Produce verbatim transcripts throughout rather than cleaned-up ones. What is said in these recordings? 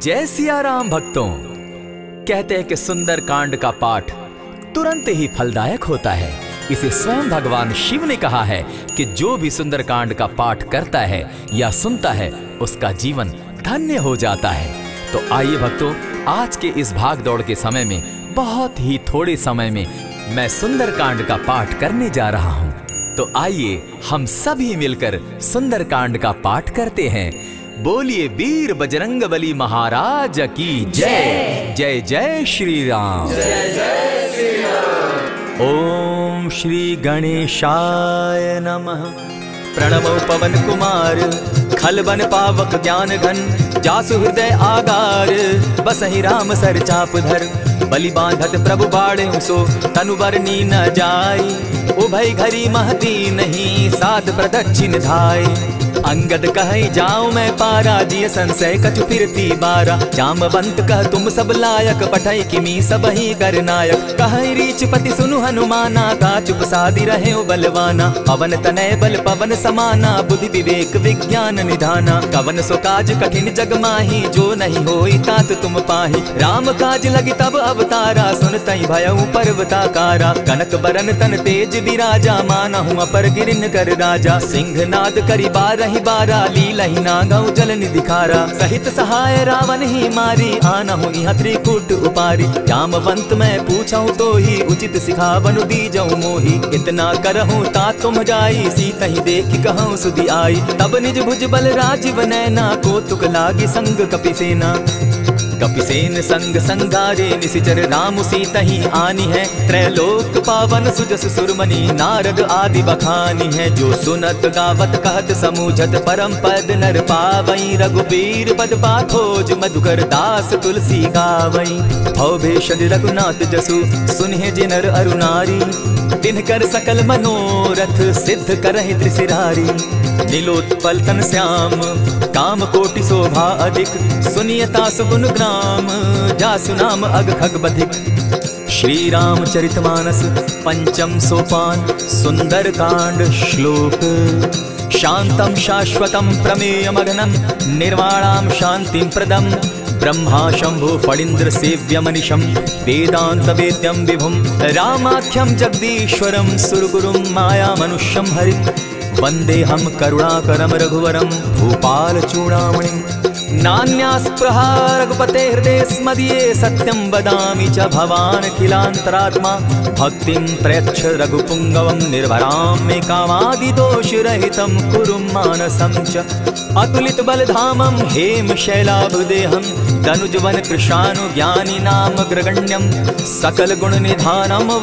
जय सिया राम भक्तों। कहते हैं कि सुंदर कांड का पाठ तुरंत ही फलदायक होता है। इसे स्वयं भगवान शिव ने कहा है कि जो भी सुंदर कांड का पाठ करता है या सुनता है उसका जीवन धन्य हो जाता है। तो आइए भक्तों, आज के इस भाग दौड़ के समय में बहुत ही थोड़े समय में मैं सुंदर कांड का पाठ करने जा रहा हूँ। तो आइए हम सभी मिलकर सुंदर कांड का पाठ करते हैं। बोलिए वीर बजरंगबली महाराज की जय। जय जय श्री राम। जय जय श्री राम। ओम श्री गणेशाय नमः। प्रणमो पवन कुमार खलबन पावक ज्ञान घन जासु हृदय आगार बसहि राम सर चाप धर बलि बांधत प्रभु बाढ़े सो तनु बरनी न जाई उभय घरी महती नहीं सात प्रदक्षिण धाय अंगद कहे जाऊं मैं पारा जिय संशय कछु फिरती बारा जामवंत कह तुम सब लायक पठई किमी सब ही कर नायक कहे रीच पति सुनु हनुमाना का चुप सादी रहे बलवाना पवन तनय बल पवन समाना बुद्धि विवेक विज्ञान निधाना कवन सो काज कठिन जग माही जो नहीं होई तात तुम पाही राम काज लगी तब अवतारा सुन तई भयउ पर्वताकारा कनक बरन तन तेज विराजा मानहु अपर गिरिन कर राजा सिंह नाद करी बार ही बारा लीला ही नागौ जल निधिखारा सहित सहाय रावण ही मारी आनहु इहाँ त्रिकूट उपारी जामवंत मैं पूछऊं तो ही उचित सिखावनु दीजऊं मोही इतना करहूं ता तुम जाई सीता ही देखी कहूं सुधि आई तब निज भुज बल राजीव नैना को तुक लागी संग कपिसेना कपिसेन संग संगारे निशिचर राम सीता ही आनी है त्रैलोक पावन सुजस सुरमणि नारद आदि बखानी है जो सुनत गावत कहत समूझत परम पद नर पावई रघुबीर पद पाथोज मधुकर दास तुलसी गावई भव भेषज रघुनाथ जसु सुनहि जिनर अरुनारी तिनकर सकल मनोरथ सिद्ध करहि त्रिशिरारी नीलोत्पल तन श्याम काम कोटि शोभा अधिक सुनियता सुगुण ग्राम जासु नाम अग खग बधिक। श्री राम चरितमानस पंचम सोपान सुंदर कांड श्लोक शांतम शाश्वतम प्रमेयमघनम निर्वाणाम शांतिम प्रदम ब्रह्मा शंभु फणींद्र सेव्यमनिशम वेदांत वेद्यम विभुम रामाख्यम जगदीश्वरम सुरगुरुम माया मनुष्यम हरिम वंदे हम करुणाकरम रघुवरम भूपाल चूड़ामणिम नान्यास्पृहा रघुपते हृदय स्मदीये सत्यं वदामि च भवान् खिलान्तरात्मा भक्तिं प्रयच्छ रघुपुंगवं निर्भरां मे कामादिदोषरहितं कुरु मानसं च अतुलित बलधामं हेम शैलाभदेहं तनुजवन कृशानु ज्ञानी नाम ग्रगण्यं सकल गुण निधानं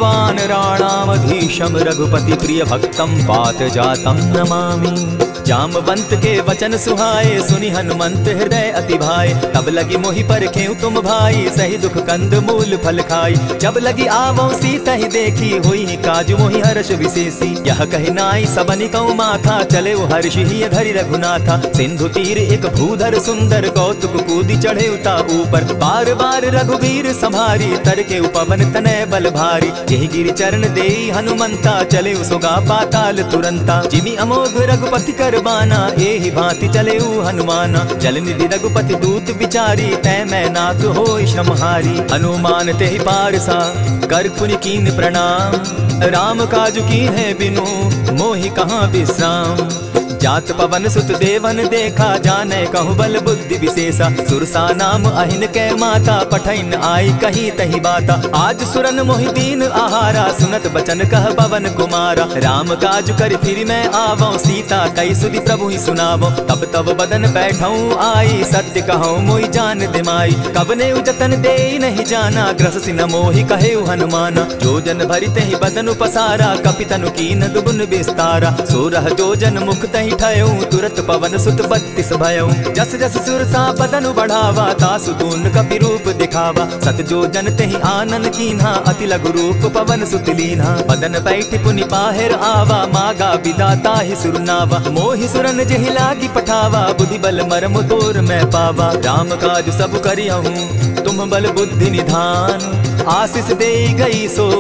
वानराणामधीशं रघुपति प्रिय भक्तं पात जातं नमामि। जामवंत के वचन सुहाए सुनि हनुमंत हृदय अति भाई तब लगी मोहि परखेउ तुम भाई सही दुख कंद मूल फल खाई जब लगी आवो सीता ही देखी हुई काज मोहि हर्ष विशेषी यह कहि नाई सबनि कौ माथा चले वो हर्ष ही धरि रघुनाथा सिंधु तीर एक भूधर सुंदर कौतुक कूदी चढ़े उता ऊपर बार बार रघुवीर संभारी तर के उपवन तनय बल भारी यही गिरि चरण देई हनुमंता चले सुगा पाताल तुरंता जिमि अमोघ रघुपति कर बाना एहि भांति चले हनुमाना जल निधि रघुपति दूत विचारी तै मैं नाथ होय श्रमहारी हनुमान तेहि पारसा कर पुनि कीन प्रणाम राम काज कीन है बिनु मोहि कहाँ विश्राम जात पवन सुत देवन देखा जाने कहु बल बुद्धि विशेषा सुरसा नाम अहिन कै माता पठैन आई कही तही बाता आज सुरन मोहि दीन आहारा सुनत बचन कह पवन कुमारा राम काज कर फिर मैं आवो सीता कई सुधि प्रभु ही सुनावो तब तब बदन बैठऊं आई सत्य कहूं मोहि जान दिमाई कब ने जतन दे नहीं जाना ग्रस सिन मोहि कहे हनुमाना जो जन भरित ही बदन पसारा कपितनु कीन दुगुन विस्तारा सोरह जो जन मुख तहि तुरत पवन सुत बत्तीस भयऊ जस जस सुरसा बदनु बढ़ावा तासु दून कपि रूप दिखावा सत जो जन तेहि आनन कीन्हा अति लघु रूप पवन सुत लीन्हा बदन बैठ पुनि पाहिर आवा मागा विदाता ही सुरनावा मोहि सुरन जहि लागी पठावा बुद्धि बल मरम तोर मैं पावा राम काज सब करियहूँ तुम बल बुद्धि निधान आशीष दे गई सो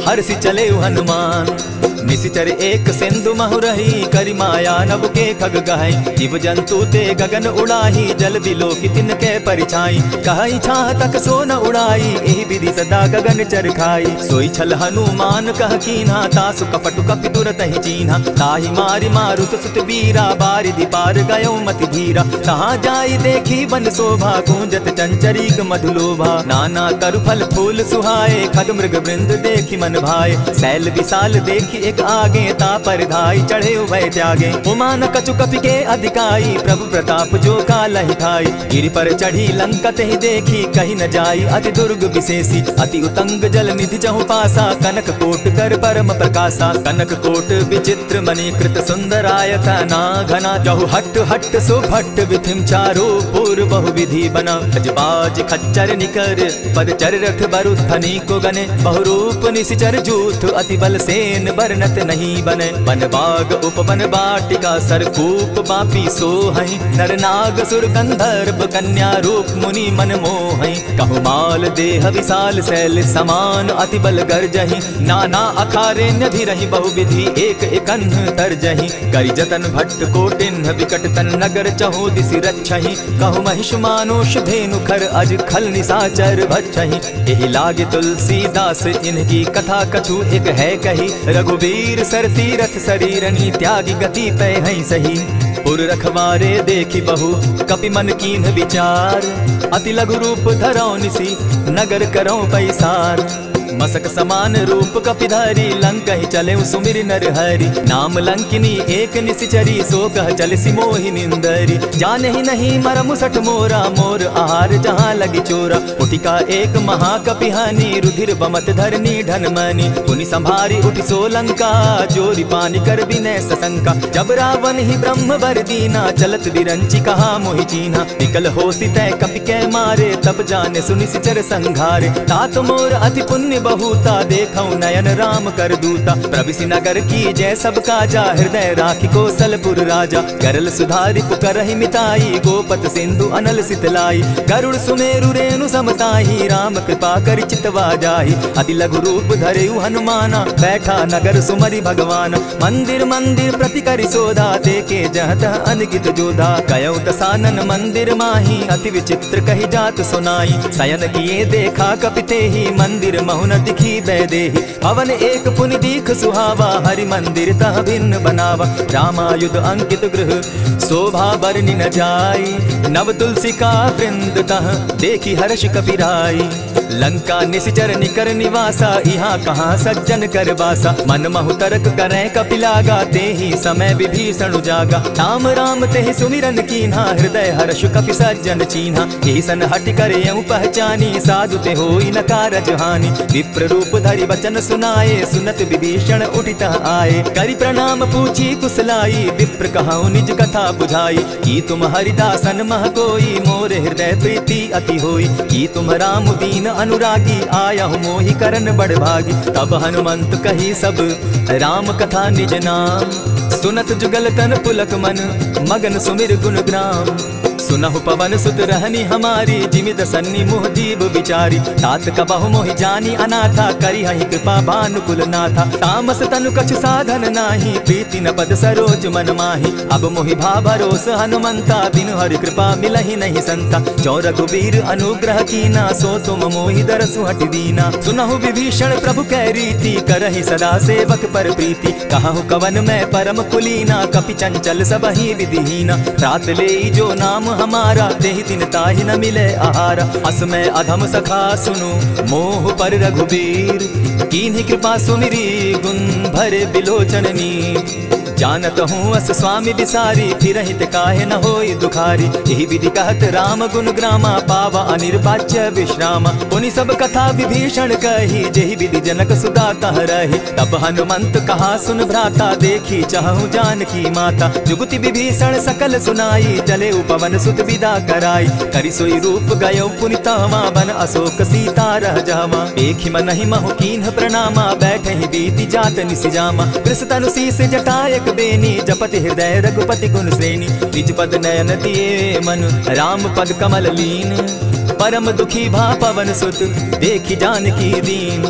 हर्षि चले हनुमान। निशिचर एक सिंधु महु रही, करि माया नभ के खग गहई। जीव जंतु ते गगन उड़ाही, जल बिलो की तिनके परिछाई। कहई छाह तक सो न उड़ाई, एहि विधि सदा गगन चर खाई। सोई छल हनुमान कह कीन्हा, तासु कपटु कपि तुरत ही चीन्हा। ताहि मारि मारुत सुत वीरा, बारिधि पार गयो मति धीरा। तहाँ जाई देखी वन शोभा, गूंजत चंचरीक मधुलोभा। नाना तरु फल फूल सुहाए, खग मृग वृंद देखी मन भाए। शैल विशाल देखी एक आगे, ता पर धाई चढ़े उभय त्यागे। उमान कछु कपि के अधिकाई, प्रभु प्रताप जो कालहि खाई। गिरि पर चढ़ी लंका ही देखी, कहीं न जाई अति दुर्ग विशेषी। अति उतंग जल निधि चहु पासा, कनक कोट कर परम प्रकाशा। कनक कोट विचित्र मणि कृत सुंदरायता ना घना। जहु हट हट सो भट्ट विधिम चारो पूर्व बहु विधि बना। अजबाज खच्चर निकर पद चर रथ बरुथनी को गने। बहुरूप निशिचर जूथ अति बल सेन बरनत नहीं बने। वन बाग उपवन बाटिका सरकूप बापी सोहई। नर नाग सुर गंधर्व कन्या रूप मुनि मन मोहई। कहु माल देह विशाल शैल समान, अति बल गर्जहि। नाना अखारे न्यधिरहि बहु विधि, एक एकन्ह तरजहि। करि जतन भट्ट कोटिन्ह विकट तन नगर चहु दिसि रक्षहि। कहु महिष मानुष धेनु खर अज खल निशाचर भक्षहि। एहि लागे तुलसीदास इनकी कथा कछु एक है कही। रघुवीर सर तीरथ शरीरनी, त्यागी गति पै हई सही। पुर रखवारे देखी बहु कपि मन कीन्ह विचार। अति लघु रूप धरौ निसी, नगर करौ पैसार। मसक समान रूप कपिधारी, लंका ही चले सुमिर नर हरि। नाम लंकिनी एक निशिचरी, सो कह चल सिमोहि निंदरी। जाने ही नहीं मरम सठ मोरा, मोर आहार जहाँ लगी चोरा। उठिका एक महाकपिहानी, रुधिर बमत धरनी ढनमनी। पुनि संभारी उठि सो लंका, जोरी पानी कर विनय सशंका। जब रावण ही ब्रह्म बर दीना, चलत बिरंची कहा मोहि चीन्हा। निकल होसी तय कपि कै मारे, तब जाने सुनि निशिचर संघारे। तात मोर अति पुण्य बहुता, देखौ नयन राम कर दूता। प्रविशि नगर की जय सब काजा, हृदय राखी कौशलपुर राजा। गरल सुधारि पुकरहि मिताई, गोपत सिंधु अनल सितलाई। गरुड़ सुमेरु रेणु समताही, राम कृपा करि चितवा जाहि। अति लघु रूप धरेउ हनुमाना, बैठा नगर सुमरि भगवान। मंदिर मंदिर प्रति करि शोधा, देखे जहत अनगित जोधा। कयौ दसानन मंदिर माही, अति विचित्र कहि जात सुनाई। शयन किए देखा कपितेहि, मंदिर महुन दिखी बैदेहि। भवन एक पुनि दीख सुहावा, हरि मंदिर तह भिन्न बनावा। रामायुध अंकित गृह शोभा बरनि न जाई। नव तुलसी का वृंद तह देखी हर्ष कपिराई। लंका निशिचर निकर निवासा, यहाँ कहाँ सज्जन कर बासा। मन महु तरक करें कपिलागा, तेहि समय विभीषण जागा। राम राम तेहि सुमिरन कीन्हा, हृदय हर्ष कपि सज्जन चीन्हा। एहि सन हटि करे यूं पहचानी, साधु ते होई न कारज हानि। विप्र रूप धरि वचन सुनाए, सुनत विभीषण उठित आए। करि प्रणाम पूछी कुशलाई, विप्र कहौ निज कथा बुझाई। की तुम हरिदासन मह कोई, मोर हृदय प्रीति अति होई। की तुम राम दीन अनुरागी, आयहु मोहि करन बड़ भागी। तब हनुमंत कही सब राम कथा निज नाम। सुनत जुगल तन पुलक मन, मगन सुमिर गुण ग्राम। सुनहु पवन सुत रहनी हमारी, जिमित सन्नी मुह जीव विचारी। तात कबहु मोहि जानी अनाथा, करी हहि कृपा भानुकुल नाथा। तामस तनु कछु साधन नाही, प्रीति न पद सरोज मन माही। अब मोहि भा भरोस हनुमंता, बिनु हरि कृपा मिलहि नहीं संता। जो रघुवीर अनुग्रह कीना, सो तुम मोहि दरसु हटि दीना। सुनहु विभीषण प्रभु कै रीति, करहि सदा सेवक पर प्रीति। कहु कवन मैं परम कुलीना, कपि चंचल सबहि विधिहीना। रात ले जो नाम हमारा, तेहि दिन ताहि न मिले आहारा। अस मैं अधम सखा सुनु, मोह पर रघुवीर। कीन्ही कृपा सुमिरी, गुण भरे बिलोचन नीर। जानत हूँ अस स्वामी बिसारी, फिरहित काहे न होई दुखारी। यही विधि कहत राम गुण ग्रामा, पावा अनिर्वाच्य विश्रामा। पुनि सब कथा विभीषण कही, जेहि विधि जनक सुता कह रही। तब हनुमंत कहा सुन भ्राता, देखी चाहूं जानकी माता। जुगति विभीषण सकल सुनाई, चले उपवन सुत विदा कराई। करि सोई रूप गयो पुनि तावा, बन अशोक सीता रह जावा। एक ही मन ही महु कीन्ह प्रणामा, बैठे ही बीती जात निसिजामा। कृष तनु शीस जटायक बेनी, जपति हृदय रघुपति गुण श्रेणी। निज पद नयन दिए मन, राम पद कमल लीन। परम दुखी भा पवन सुत, देखी जानकी दीन।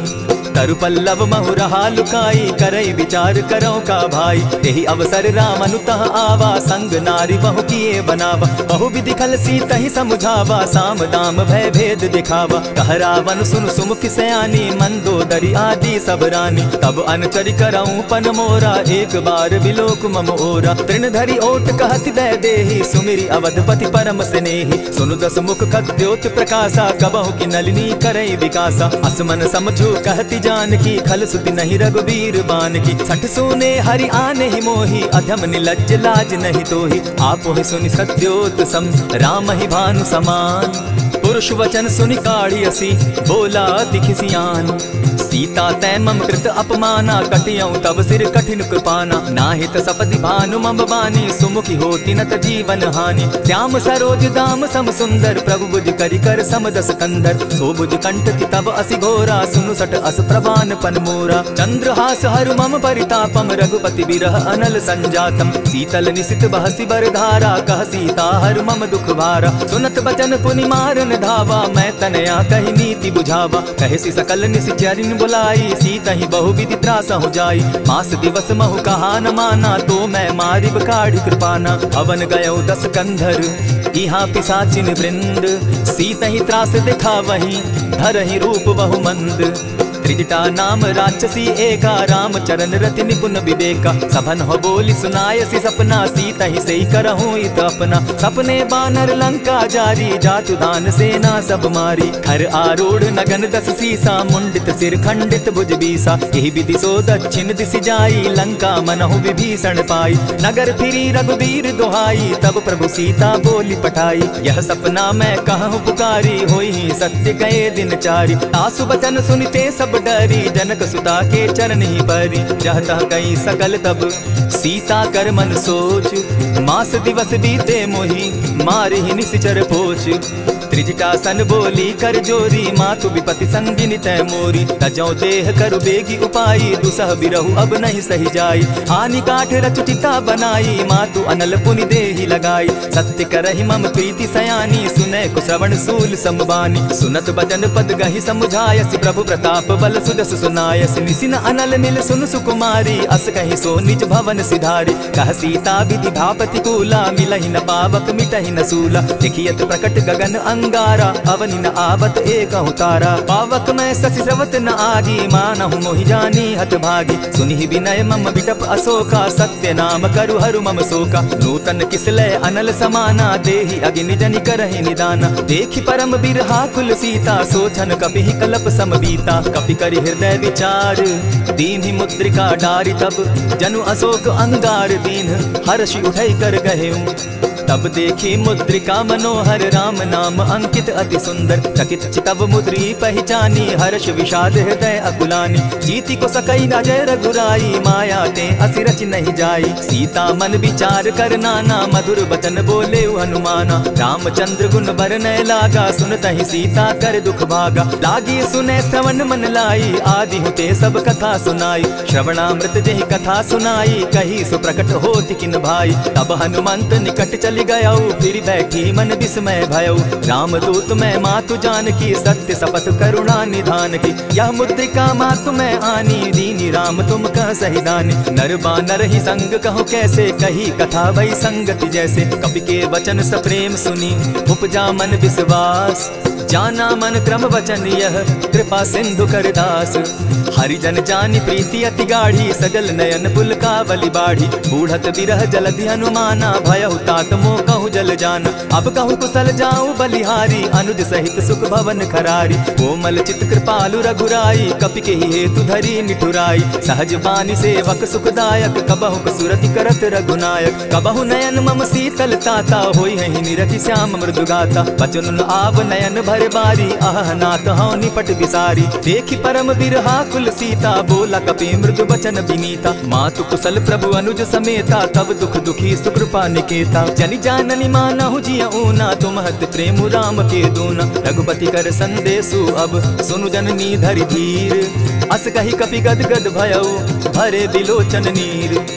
तरु पल्लव महु रहा लुकाई, करई विचार करो का भाई। यही अवसर राम अनुतः आवा, संग नारी बहु किए बनावा। बहु विधि खल सीता ही समझावा, साम दाम भय भेद दिखावा। कह रावण सुन सुमुख सयानी, मंदोदरी आदि सब रानी। तब अनचरि करऊं पन मोरा, एक बार बिलोक मम ओरा। तृण धरि ओट कहत दय देहि, सुमिरि अवधपति परम स्नेहि। सुनु दस मुख खद्योत प्रकाशा, कबहु की नलिनी करई विकासा। असमन समझो कहति जानकी, खल सुति नहीं रघुबीर बान की। सठ सोने हरि आने ही मोहि, अधम निलज्ज लाज नहीं तोहि। आपो ही सुनि सत्योत सम, राम ही भानु समान। पुरुष वचन सुनि काढ़ी असी, बोला अति खिसियान। सीता तै मम कृत अपमाना, कटियऊं तब सिर कठिन कृपाना। नाहित सपति भानु मम बानी, सुमुखी होती नत जीवन हानि। श्याम सरोज दाम सम सुंदर, प्रभु बुझ करि कर समदस कंधर। सो बुझ कंठ की तब असि घोरा, सुनु सट अस प्रवान पन मोरा। चंद्रहास हरु मम परितापम, रघुपति बिरह अनल संजातम। शीतल निशित बहसी बर धारा, कह सीता हरु मम दुख भारा। सुनत बचन पुनि मारन धावा, मैं तनया कहि नीति बुझावा। कहे सकल निशिचरिन बुलाई, सीता ही बहु विधि त्रास हो जाई। मास दिवस महु कहा न माना, तो मैं मारिब काढ़ कृपाना। अवन गयो दस कंधर, इहाँ पिशाचिन वृंद। सीता ही त्रास दिखा वही, धर ही रूप बहु मंद। त्रिजटा नाम राक्षसी एका, राम चरण रति निपुण विवेका। सभन हो बोली सुनायसी सपना, सीता ही सही करहूँ इत अपना। सपने बानर लंका जारी, जातु दान सेना सब मारी। खर आरूढ़ नगन दस सीसा, मुंडित सिर खंडित भुज बीसा। यही विधि सो दक्षिण दिशि जाई, लंका मनहु विभीषण पाई। नगर फिरी रघुबीर दोहाई, तब प्रभु सीता बोली पठाई। यह सपना मैं कहूँ पुकारी, होई ही सत्य गए दिन चारी। आसु बचन सुनिते सब डरी, जनक सुता के चरण ही परी। जहता कई सकल तब सीता कर मन सोच, मास दिवस बीते मोही, मारे ही निशिचर पोच। त्रिजटा सन बोली कर जोरी, मातु विपति संगिनी तय मोरी। तजौ देह करु बेगी उपाई, दुसह बिरहु अब नहीं सही जाई। आनि काठ रचुचिता बनाई, मातु अनल पुनि देहि लगाई। सत्य करहि मम प्रीति सयानी, सुनै कुश्रवण सूल समबानी। सुनत बचन पद गहि समुझायसि, प्रभु प्रताप बल सुदस सुनायसि। निसिन अनल मिल सुन सुकुमारी, अस कहि सो निज भवन सिधारी। कह सीता विधि भापति कूला, मिलहि न पावक मिटहि न सूला। देखियत प्रकट गगन अंगारा, अवनि न आवत एक तारा। पावक मैं शशि स्रवत न आगी, मानहु मोहि जानी हत भागी। सुनि विनय मम बिटप अशोका, सत्य नाम करु हरु मम शोका। नूतन किसलय अनल समाना, देहि अग्नि जनि करहि निदाना। देखि परम बिरहा कुल सीता, सोचन कपिहि कलप सम बीता। कपि करि हृदय विचार, दीन्हि मुद्रिका डारि। तब जनु अशोक अंगार दीन, हर्षि उठै कर गहेऊ। तब देखी मुद्रिका मनोहर, राम नाम अंकित अति सुंदर। चकित चितव मुद्री पहचानी, हर्ष विषाद हृदय अकुलानी। जीति को सकई अजय रघुराई, माया ते असि रचि नहीं जाई। सीता मन विचार कर नाना, मधुर बचन बोले हनुमाना। रामचंद्र गुण बरनय लागा, सुनतहि सीता कर दुख भागा। लागी सुने श्रवण मन लाई, आदि होते सब कथा सुनाई। श्रवणामृत जेहि कथा सुनाई, कही सो प्रकट होति किन भाई। तब हनुमंत निकट चली गयौ, फिर बैठी मन विस्मय भयौ। राम दूत मैं मातु जानकी, सत्य शपथ करुणा निधान की। यह मुद्रिका मातु मैं आनी, दीनी राम तुम कह सही दानी। नर बानर ही संग कहो कैसे, कही कथा भई संगति जैसे। कपि के वचन सप्रेम सुनी, उपजा मन विश्वास। जाना मन क्रम वचन यह, कृपा सिंधु कर दास। हरिजन जानी प्रीति अति गाढ़ी, सजल नयन पुलकावली बाढ़ी। बूढ़त बिरह जलधि हनुमाना, भयहु तात मोह कहु जल जाना। अब कहु कुशल जाऊं बलिहारी, अनुज सहित सुख भवन खरारी। कोमल चित कृपालु रघुराई, कपि के ही हेतु धरी निठुराई। सहज बानी सेवक सुखदायक, कबहु कसुरति करत रघुनायक। कबहु नयन मम शीतल ताता, होई हहि निरखि श्याम मृदुगाता। बचन आव नयन भर बारी, आह नाथ हौ निपट विसारी। देखि परम बिरहा कुल सीता, बोला कपि मृदु बचन विनीता। मातु कुशल प्रभु अनुज समेता, तब दुख दुखी सुकृपा निकेता। जनि जाननि मानहु जिय ऊना, तुम हत प्रेम राम के दूना। रघुपति कर संदेशु अब, सुनु जननी धरि धीर। अस कहि कपि गद गद भयउ, भरे बिलोचन नीर।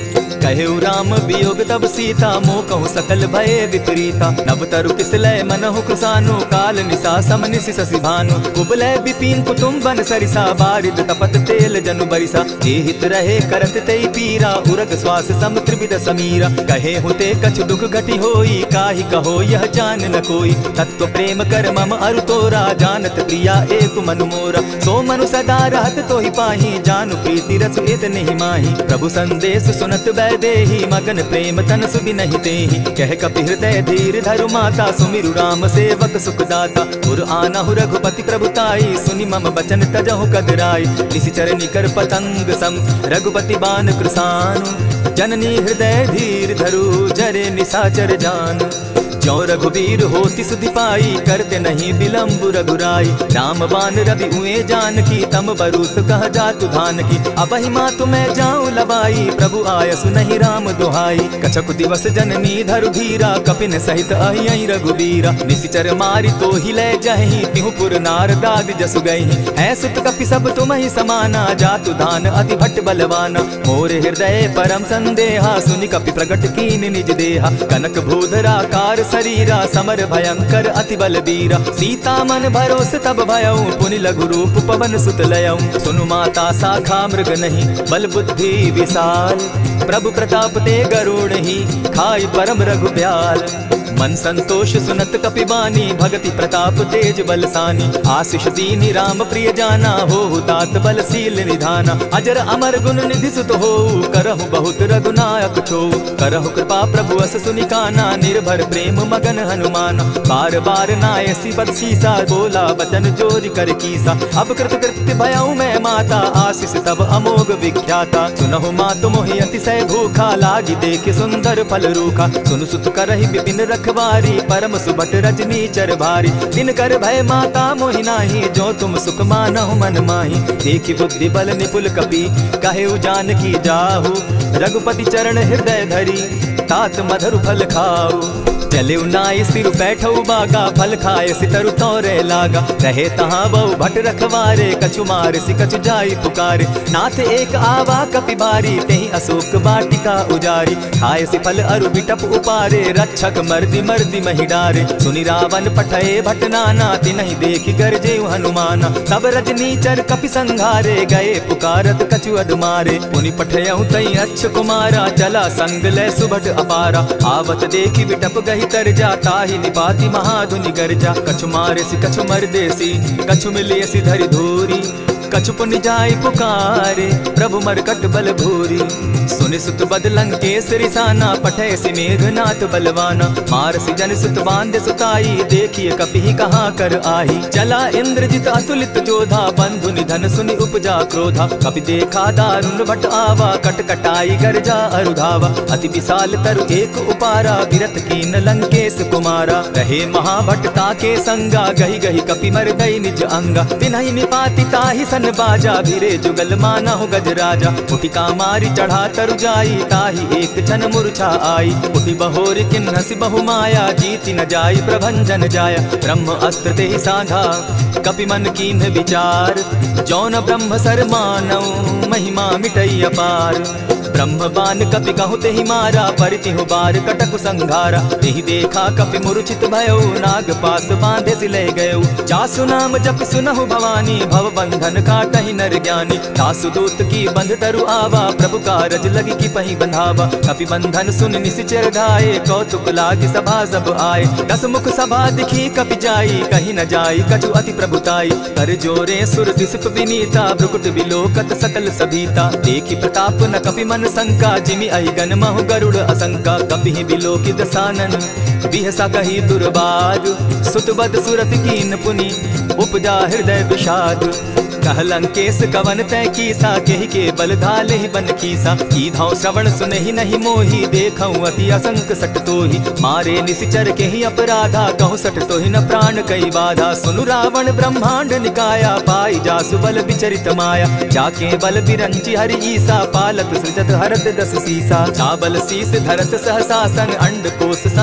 कहे राम वियोग तब सीता मोह कहूँ सकल भय विपरीता। नव तरु किसलय मनहु कृसानु काल निशा समनिशि शशि भानु। कुबलय विपिन कुटुम्बन सरिसा बारिद तपत तेल जनु बरिसा। जे हित रहे करत तेई पीरा उरग श्वास सम त्रिविध समीरा। कहे हुते कछु दुख घटी होई काहि कहो यह जान न कोई। तत्व प्रेम कर मम अरु तोरा जानत प्रिया एक मनु मोरा। सो मनु सदा रहत तो ही पाही जानु प्रीति रस इत नहीं माही। प्रभु संदेश सुनत वैदेही मगन प्रेम तन सुबि नहीं तेहि। कह कपि हृदय धीर धरु माता सुमिरु राम सेवक सुखदाता। पुर आनहु रघुपति प्रभुताई सुनि मम बचन तजहु कदराई। निशिचर निकर पतंग सम रघुपति बान कृसानु। जननी हृदय धीर धरु जरे निशाचर जान। जो रघुवीर होति सुधि पाई करते नहीं विलम्ब रघुराई। राम बान रवि उए जान की तम बरूत कह जातु धान की। अब ही माँ तुम्हें जाऊं लबाई प्रभु आयसु नहीं राम दुहाई। कछक दिवस जननी धरु धीरा कपिन सहित अहि रघुवीरा। निशिचर मारी तो ही ले जही तिहुपुर नार दाग जसु गई। है सुत कपि सब तुम ही समाना जातु धान अति भट्ट बलवाना। मोर हृदय परम संदेहा सुनि कपि प्रकट कीन निज देहा। कनक भूधरा कार शरीरा समर भयंकर अति बलबीरा। सीता मन भरोस तब भयऊ पुनि लघु रूप पवन सुत लयऊ। सुनु माता साखा मृग नहीं बल बुद्धि विशाल। प्रभु प्रताप ते गरुड़ ही खाई परम रघुब्याल। मन संतोष सुनत कपिबानी भगति प्रताप तेज बलसानी। आशीष दीनी राम प्रिय जाना हो तात बलशील निधाना। अजर अमर गुण निधि सुत हो करहु बहुत रघुनायक छो। करहु कृपा प्रभु अस सुनि काना निर्भर प्रेम मगन हनुमान। बार बार नायसी बदसीसा बोला बचन जोरि कर कीसा। अब कृत कृत्य भयऊ मैं माता आशीष तब अमोघ विख्याता। सुनहु मातु मोहि अतिशय भूखा लागी देख सुंदर फल रूखा। सुनु सुत करहि विपिन रखवारी परम सुबट रजनी चर भारी। दिन कर भय माता मोहि नाही जो तुम सुख मानहु मन माही। देखि बुद्धि बल निपुल कपि कहे जान की जाहु। रघुपति चरण हृदय धरी तात मधुर फल खाऊ। चले नाय सिर बैठऊ बागा फल खाए सितरु तोरे लागा। रहे तहाँ बहु भट रखवारे कछु मार सि कछु जाई पुकारे। नाथ एक आवा कपि बारी तेहि अशोक बाटिका उजारी। खाए सि फल अरु बिटप उपारे रक्षक मर्दि मर्दि महि डारे। सुनि रावण पठये भट नाना तिनहि देखि गरजे हनुमाना। तब रजनी चर कपि संघारे गए पुकारत कछु अधमारे। पुनि पठयऊ तई अच्छ कुमारा चला संग ले सुभट अपारा। आवत देखि बिटप गहि तर जाता ही निपाति महाधुनि गर्जा। कछु मारेसी कछु मरदेसी कछु मिलियसी धरि धूरी। कछु पुनि जाई पुकारे प्रभु मरकट बल भूरी। सुनि सुत बद लंकेश रिसाना पठे सि मेघनाथ बलवाना। मार सि जन सुत बांधे सुताई देखिए कपि कहाँ कर आही। चला इंद्रजित अतुलित जोधा बंधु निधन सुनि उपजा क्रोधा। कपि देखा दारुण भट आवा कट कटाई गर्जा अरुधावा। अति विशाल तरु एक उपारा विरत कीन लंकेश कुमारा। रहे महाभट्टा के संगा गही गही कपि मर गई निज अंगा। तिन्हि निपाति ताहि सन बाजा भिरे जुगल माना हो गजराजा। उटिका मारी चढ़ा तरु जाई ताहि एक क्षण मूर्छा आई। उठि बहोर किन्नसि बहु माया जीति न जाई प्रभंजन जाया। ब्रह्म अस्त्र तेहि साधा कपि मन कीन्ह विचार। जौन ब्रह्म सर मानऊ महिमा मिटई अपार। ब्रह्म बान कपि कहु तेहि मारा परितिहु बार कटकु संघारा। तेहि देखा कपि मूर्छित भयऊ नाग पास बांधे सि ले गयऊ। जासु नाम जप सुनहु भवानी भव बंधन काटहि नर ज्ञानी। दासु दूत की बंध तरु आवा प्रभु कारज लगी की पहि बंधावा। कपि बंधन सुन निशिचर धाये कौतुक लागी सभा सब आए। दस मुख सभा दिखी कपि जाई कहीं न जाई कछु अति प्रभुताई। कर जोरे सुर दिसप विनीता ब्रुकुट बिलोकत सकल सभीता। देखी प्रताप न कपि मन संका जिमि अहिगन महु गरुड़ असंका। कपि बिलोकि दसानन बिहसा कही दुर्बाद। सुतबद सुरत कीन पुनि उपजा हृदय विषाद। कह लंकेश कवन तय कीसा केहि के बल धाले ही बन कीसा। की धाव श्रवण सुनहि नहीं मोही देखऊं अति असंक सट तोहि। मारे निशिचर केहि अपराधा कहूँ सट तोहि न प्राण कई बाधा। सुनु रावण ब्रह्मांड निकाया पाई जासु बल विचरित माया। जाके बल बिरंची हरि ईसा पालत सृजत हरत दस सीसा। चाबल शीस धरत सहसा संग अंड कोश समेत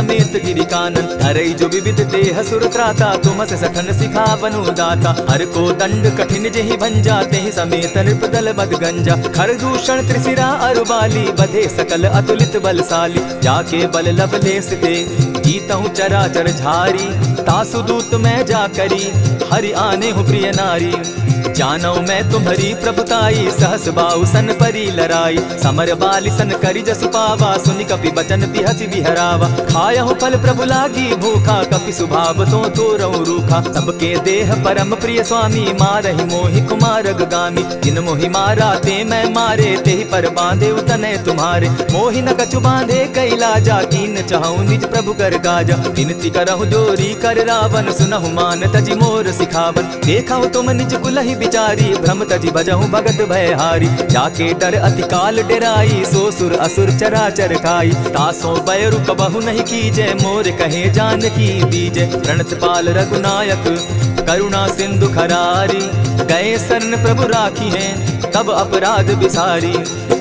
गिरि कानन धरई जो विविध देह सुर त्राता तुम से सठन सिखावनु दाता हर को दंड कठिन जेहि भंजा तेहि समेत नृपदल बद गंजा खर दूषण त्रिशिरा अरुबाली बधे सकल अतुलित बलशाली जाके बल लब लेस दे जीतहु चराचर झारी तासु दूत मैं जा करी हरि आने हूँ प्रिय नारी जानौ मैं तुम्हारी प्रभुताई सहस बाहु सन परी लराई समर बाली सन करी जसु पावा सुनि कपि बचन बिहसी बिहरावा खायहु फल प्रभु लागी भूखा कपि सुभाव तो तोरऊ रूखा सबके देह परम प्रिय स्वामी मारहि मोहि कुमार गामी जिन मोहि मारा ते मैं मारे तेहि पर बांधे उतने तुम्हारे मोहि न कछु बांधे कैलाजा कीन चाहूं निज प्रभु कर गाजा विनती करहु जोरी कर रावण सुनहु मान तजि मोर सिखावन देखहु तुम निज कुलहि बिचारी भ्रम तजि भजहु भगत भयहारी जाके डर अति काल डेराई सो सुर असुर चराचर खाई तासो बैरु कबहु नहीं कीजे मोर कहे जानकी बीजे प्रणत पाल रघुनायक करुणा सिंधु खरारी गए शरण प्रभु राखी है तब अपराध बिसारी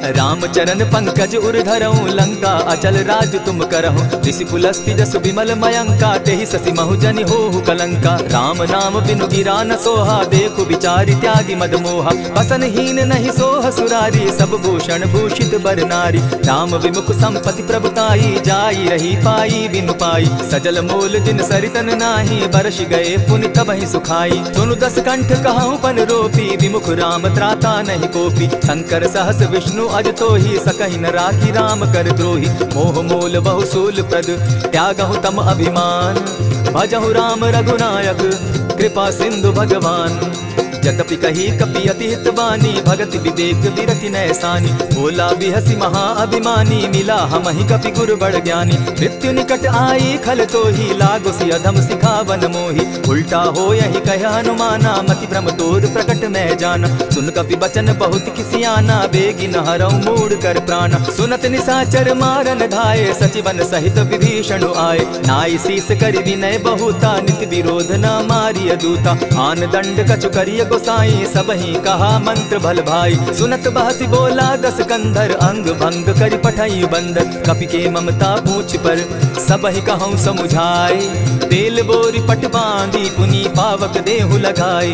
रामचरण पंकज उर्धरऊं लंका अचल राज तुम करहु ऋषि पुलस्ति जस विमल मयंका तेहि ससि महु जनि होहु कलंका राम नाम बिनु गिरा न सोहा देखु विचारि त्यागी मद मोहा बसन हीन नहीं सोह सुरारी सब भूषण भूषित बर नारी राम विमुख संपति प्रभुताई जाई रही पाई बिनु पाई सजल मोल जिन सरितन नाही बरस गए पुनि तबहि सुखाई सुनु दस कंठ कहूं पन रोपी विमुख राम त्राता नहीं कोपी शंकर सहस विष्णु अज तो ही सकहि न राखी राम कर द्रोही मोह मोल बहु सूल प्रद त्यागहु तम अभिमान भजहु राम रघुनायक कृपा सिंधु भगवान जतपि कही कपि अति हितवानी भगति विवेक विरति नैसानी बोला बिहसी महा अभिमानी मिला हमहि कपि गुरु बड़ ज्ञानी मृत्यु निकट आई खल तो ही लागो सि अधम सिखावन मोही उल्टा हो यही कह हनुमाना मति भ्रम तोर प्रकट मैं जाना सुन कपि बचन बहुत किसियाना बेगी न हरऊ मूड कर प्राण सुनत निसाचर मारन धाये सचिवन सहित विभीषण आए नाई शीस करि विनय बहुता नित विरोध न मारिय दूता आन दंड कछु करिय गोसाई सबही कहा मंत्र भल भाई सुनत बहसी बोला दस कंधर अंग भंग करि पठई बंदर कपि के ममता पूछ पर सबही कहूं समुझाई तेल बोरी पट बांधी पुनी पावक देहु लगाई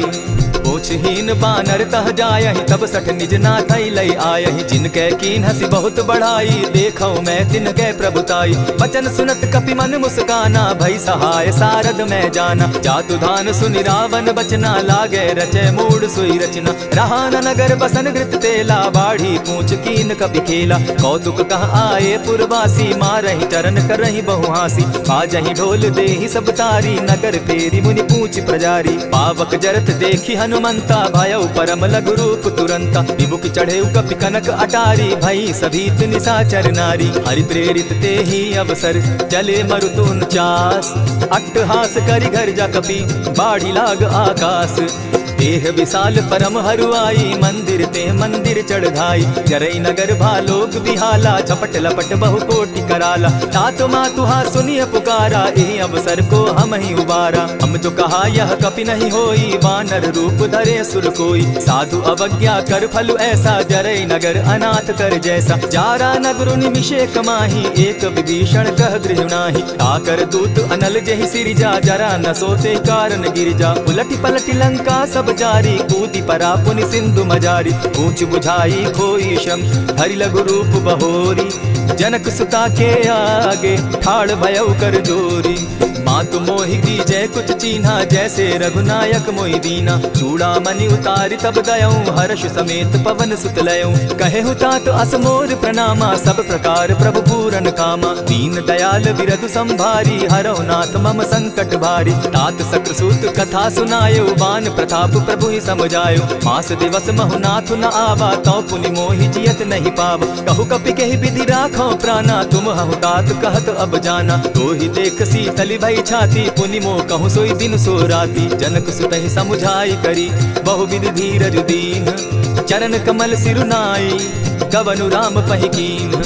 पोछहीन बानर तह जायहि तब सठ निज नाथई लई आयहि जिनके कीन हसी बहुत बढ़ाई देखौ मैं तिनके प्रभुताई बचन सुनत कपि मन मुस्काना भई सहाय सारद मैं जाना जातु धान सुनि रावण बचना लागे रचे मूड सोई रचना रहा न नगर बसन घृत तेला बाढ़ी पूछ कीन कपि खेला कौतुक कह आए पुरवासी मारहि चरण करहि बहु हासी बाजहि ढोल देहि सब तारी नगर फेरी मुनि पूछ प्रजारी पावक जरत देखी हनुमंता भयउ परम लघु रूप तुरंता विमुख चढ़े कपि कनक अटारी भई सभीत निशाचर नारी हरि प्रेरित ते ही अवसर चले मरुतुन चास अट्टहास करि घर जा कपि बाढ़ी लाग आकाश देह विशाल परम हरुआई मंदिर ते मंदिर चढ़ाई जरई नगर भालोक बिहाला झपट लपट बहु कोटि कराला तात मातुहा सुनिय पुकारा यही अवसर को हम ही उबारा हम जो कहा यह कपि नहीं होई वानर रूप धरे सुर कोई साधु अवज्ञा कर फल ऐसा जरई नगर अनाथ कर जैसा जारा नगर निमिषे कमाही एक विभीषण कह गृह नाही आकर दूत अनल जहि सिरिजा जरा न सोते कारण गिरिजा उलटी पलटी लंका सब जारी कूदी परा पुनि सिंधु मजारी ऊंच बुझाई खोई शम हरि लघु रूप बहोरी जनक सुता के आगे ठाड़ भयउ कर जोरी मातु मोहि दीजय कुछ चीन्हा जैसे रघुनायक मोहि दीना चूड़ा मनि उतारि तब दयऊं हर्ष समेत पवन सुत लयऊं कहे तात असमोर प्रणामा सब प्रकार प्रभु पूरन कामा दीन दयाल बिरधु संभारी हरौ नाथ मम संकट भारी तात सक्रसूत कथा सुनायो बान प्रताप प्रभु ही समझायो मास दिवस महु नाथ न आवा तौ पुनि मोहि जियत नहीं पाव कहु कपि कहि विधि राखो प्राणा तुम हहु तात कहत अब जाना तो ही देख शीतली भई छाती पुनि मो कहूँ सोई दिन सो राती जनक सुतहि समुझाई करी बहु विधि धीरज दीन चरण कमल सिरुनाई कवनु राम पहिकीन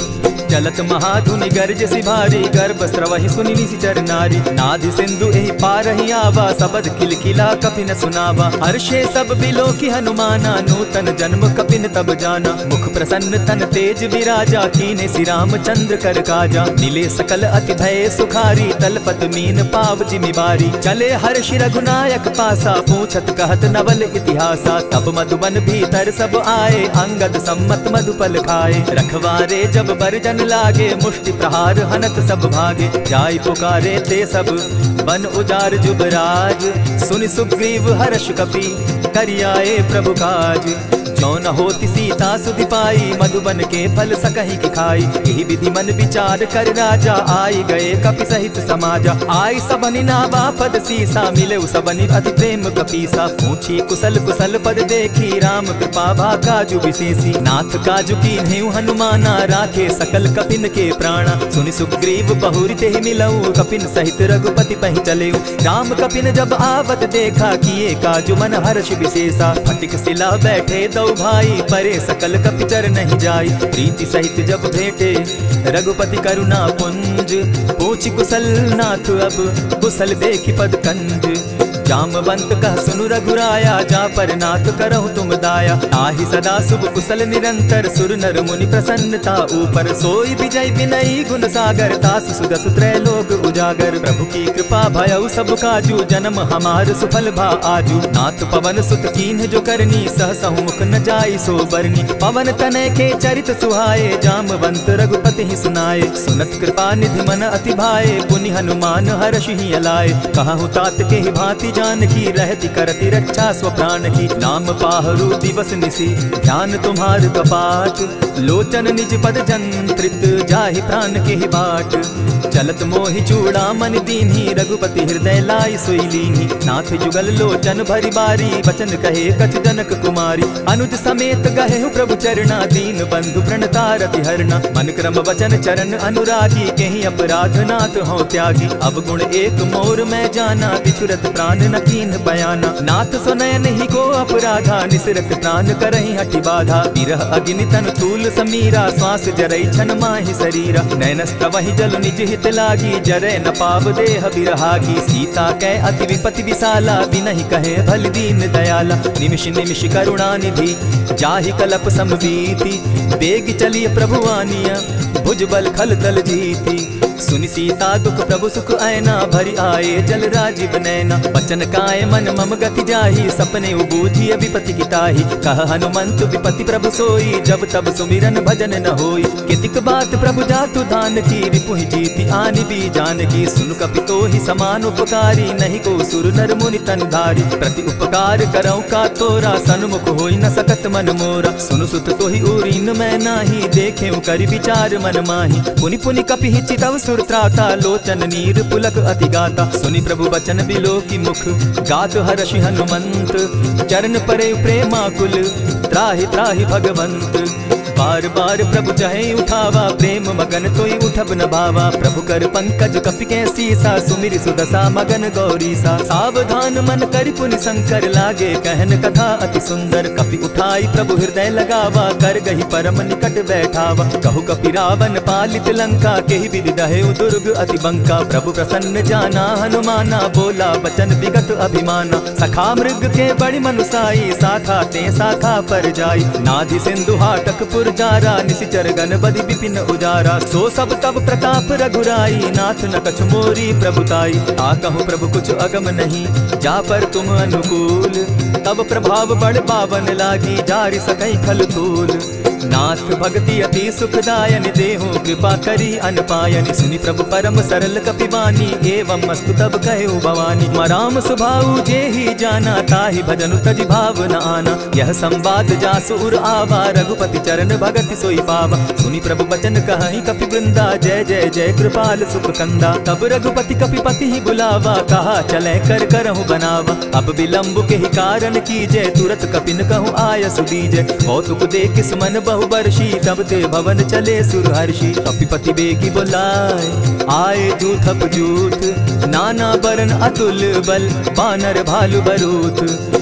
चलत महाधुनि गर्ज सी भारी, गर्भ स्रवहि सुनि निशिचर नारी। नाधि सिंधु एहि पारहि आवा, सबद किलकिला कपिन सुनावा। हर्षे सब बिलो की हनुमाना, नूतन जन्म कपिन तब जाना। मुख प्रसन्न तन तेज विराजा, कीने श्री रामचंद्र कर काजा। मिले सकल अति भय सुखारी, तलपत मीन पाव जिमि बारी। चले हर्षि रघुनायक पासा, पूछत कहत नवल इतिहासा। तब मधुबन भीतर सब आए, अंगद सम्मत मधुपल खाए। रखवारे जब बरजन लागे, मुष्टि प्रहार हनत सब भागे। जाय पुकारे ते सब बन उजार जुबराज, सुनि सुग्रीव हर्ष कपि करियाए प्रभु काज। जो न होती सीता सुधि पाई, मधुबन के फल सकहि की खाई। यही विधि मन विचार कर राजा, आई गए कपि सहित समाजा। आई सबनि नावा पद सीसा, मिले सबनि अति प्रेम कपीसा। पूछी कुशल कुशल पद देखी, राम कृपा भा काजु विशेषी। नाथ काजु कीन्हेउ हनुमाना, राखे सकल कपिन के प्राणा। सुनि सुग्रीव बहुरि तेहि मिलऊ, कपिन सहित रघुपति पहि चलेऊ। राम कपिन जब आवत देखा, किए काजु मन हर्ष विशेषा। फटिक सिला बैठे दो भाई, परे सकल कपिचर नहीं जाई। प्रीति सहित जब भेटे रघुपति करुणा पुंज, पूछि कुशल नाथ अब कुशल देखि पद कंज। जामवंत कह सुनु रघुराया, जा पर नाथ करहु तुम दाया। आहि सदा शुभ कुशल निरंतर, सुर नर मुनि प्रसन्नता ऊपर। सोई विजय विनयी गुण सागर, तास सुदस त्रैलोक उजागर। प्रभु की कृपा भयउ सब काजू, जन्म हमार सुफल भा आजू। नाथ पवन सुत कीन्ह जो करनी, सहसहु मुख न जाई सो बरनी। पवन तनय के चरित सुहाए, जामवंत रघुपति ही सुनाए। सुनत कृपा निधि मन अति भाए, पुनि हनुमान हर्षि ही अलाए। कहु तात के ही भांति जानकी, रहती करती रक्षा स्वप्राण की। नाम पाहरु दिवस निसी, ध्यान तुम्हार कपाट। लोचन निज पद जंत्रित, जाहि प्राण के ही बाट। चलत मोहि चूड़ामणि दीन्ही, रघुपति हृदय लाई सोई लीन्ही। नाथ जुगल लोचन भरि बारी, वचन कहे कछ जनक कुमारी। अनुज समेत गहेहु प्रभु चरणा, दीन बंधु प्रणतारति हरना। मन क्रम वचन चरण अनुरागी, केहि अपराध नाथ हो त्यागी। अब गुण एक मोर मैं जाना, बिछुरत प्राण न कीन्ह बयाना। नाथ सुनयन ही को अपराधा, निसरत प्राण करहि हठि बाधा। विरह अग्नि तन तूल समीरा, श्वास जरई छन माहि शरीरा। नयन स्तवहि जल निज हित लागी, जरै न पाव देह बिरहागी। सीता कै अति विपति विशाला, बिनहि कहे भल दीन दयाला। निमिष निमिष करुणा निधि, जाहि कलप समबीति। बेग चलिए प्रभु आनिया, भुजबल खल तल जीती। सुनि सीता दुख प्रभु सुख ऐना, भरि आए जल राजीव नैना। बचन काय मन मम गति जाहि, सपने बूझिय विपति किताहि। कह हनुमंत विपति प्रभु सोई, जब तब सुमिरन भजन न होई। कितिक बात प्रभु जातु दान की, रिपुहि जीति आनि भी जानकी। सुनु कपि तोहि समान उपकारी, नहीं को सुर नर मुनि तन धारी। प्रति उपकार करौ का तोरा, सन्मुख होई न सकत मन मोरा। सुनु सुत तोहि उरीन मैं नाही, देखेउ करि विचार मन माही। पुनि पुनि कपि चितव सुर त्राता, लोचन नीर पुलक अति गाता। सुनि प्रभु बचन बिलो की मुख, गात हर्षि हनुमंत। चरण परे प्रेमाकुल, त्राहि त्राहि भगवंत। बार बार प्रभु चहे उठावा, प्रेम मगन तोई उठब न भावा। प्रभु कर पंकज कपि के सीसा, सुमिरि सुदशा मगन गौरीसा। सावधान मन करि पुनि शंकर, लागे कहन कथा अति सुंदर। कपि उठाई प्रभु हृदय लगावा, कर गही परम निकट बैठावा। कहु कपि रावण पालित लंका, केहि विधि दहेउ दुर्ग अति बंका। प्रभु प्रसन्न जाना हनुमाना, बोला बचन विगत अभिमाना। सखा मृग के बड़ि मनुसाई, साखा ते साखा पर जाई। नाधि सिंधु हाटक पुर जारा, निशिचर गण बदि विपिन उजारा। सो सब तब प्रताप रघुराई, नाथ न कछु मोरी प्रभुताई। आ कहूँ प्रभु कुछ अगम नहीं, जा पर तुम अनुकूल। तब प्रभाव बड़ पावन लागी, जारि सकई खल तूल। नाथ भक्ति अति सुखदायन, देहु कृपा करी अनपायनि। सुनि प्रभु परम सरल कपिवानी, एवं मस्तु तब कहेउ भवानी। मराम सुभाऊ जेहि जाना, ताहि भजनु तजि भाव न आना। यह संवाद जासु उर आवा, रघुपति चरण भगति सोई पावा। सुनि प्रभु बचन कहि कपि वृंदा, जय जय जय कृपाल सुख कंदा। तब रघुपति कपिपति ही बुलावा, कहा चले कर करहु बनावा। अब विलंब के ही कारण कीजय, तुरत कपिन कहूँ आय सुदीजय। कौतुक देख सुमन बहु वर्षी, तब ते भवन चले सुरहर्षि। कपिपति बेगी बुलाए, आए जूथप जूथ। नाना बरन अतुल बल, बानर भालु बरूथ।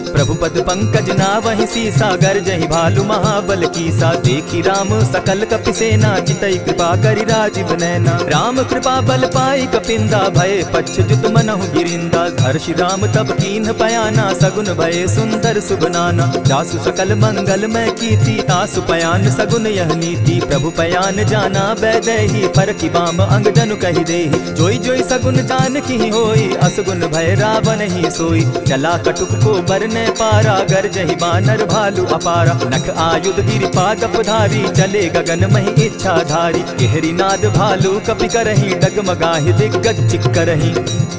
प्रभु पद पंकज नावहि सीसा, गर्जहि भालु महाबल कीसा। देखी राम सकल कपि सेना, चितई कृपा करि राजीव नैना। राम कृपा बल पाई कपिंदा, भय पच्छ जुत मनहु गिरिंदा। हर्षि राम तब कीन्ह पयाना, सगुन भय सुंदर शुभ नाना। जासु सकल मंगल मैं कीर्ति, तासु पयान सगुन यह नीति। प्रभु पयान जाना बैदेही, फरकि बाम अंग जनु कहि देहि। जोई जोई सगुन जान की होई, असगुन भय रावण ही सोई। चला कटुक को बरने पारा, गर्जहि बानर भालु अपारा। नख आयुध गिरि पादप धारी, चले गगन महि इच्छा धारी। केहरी नाद भालु कपि करहि, डगमगाहि दिग्गज चिक्करहि।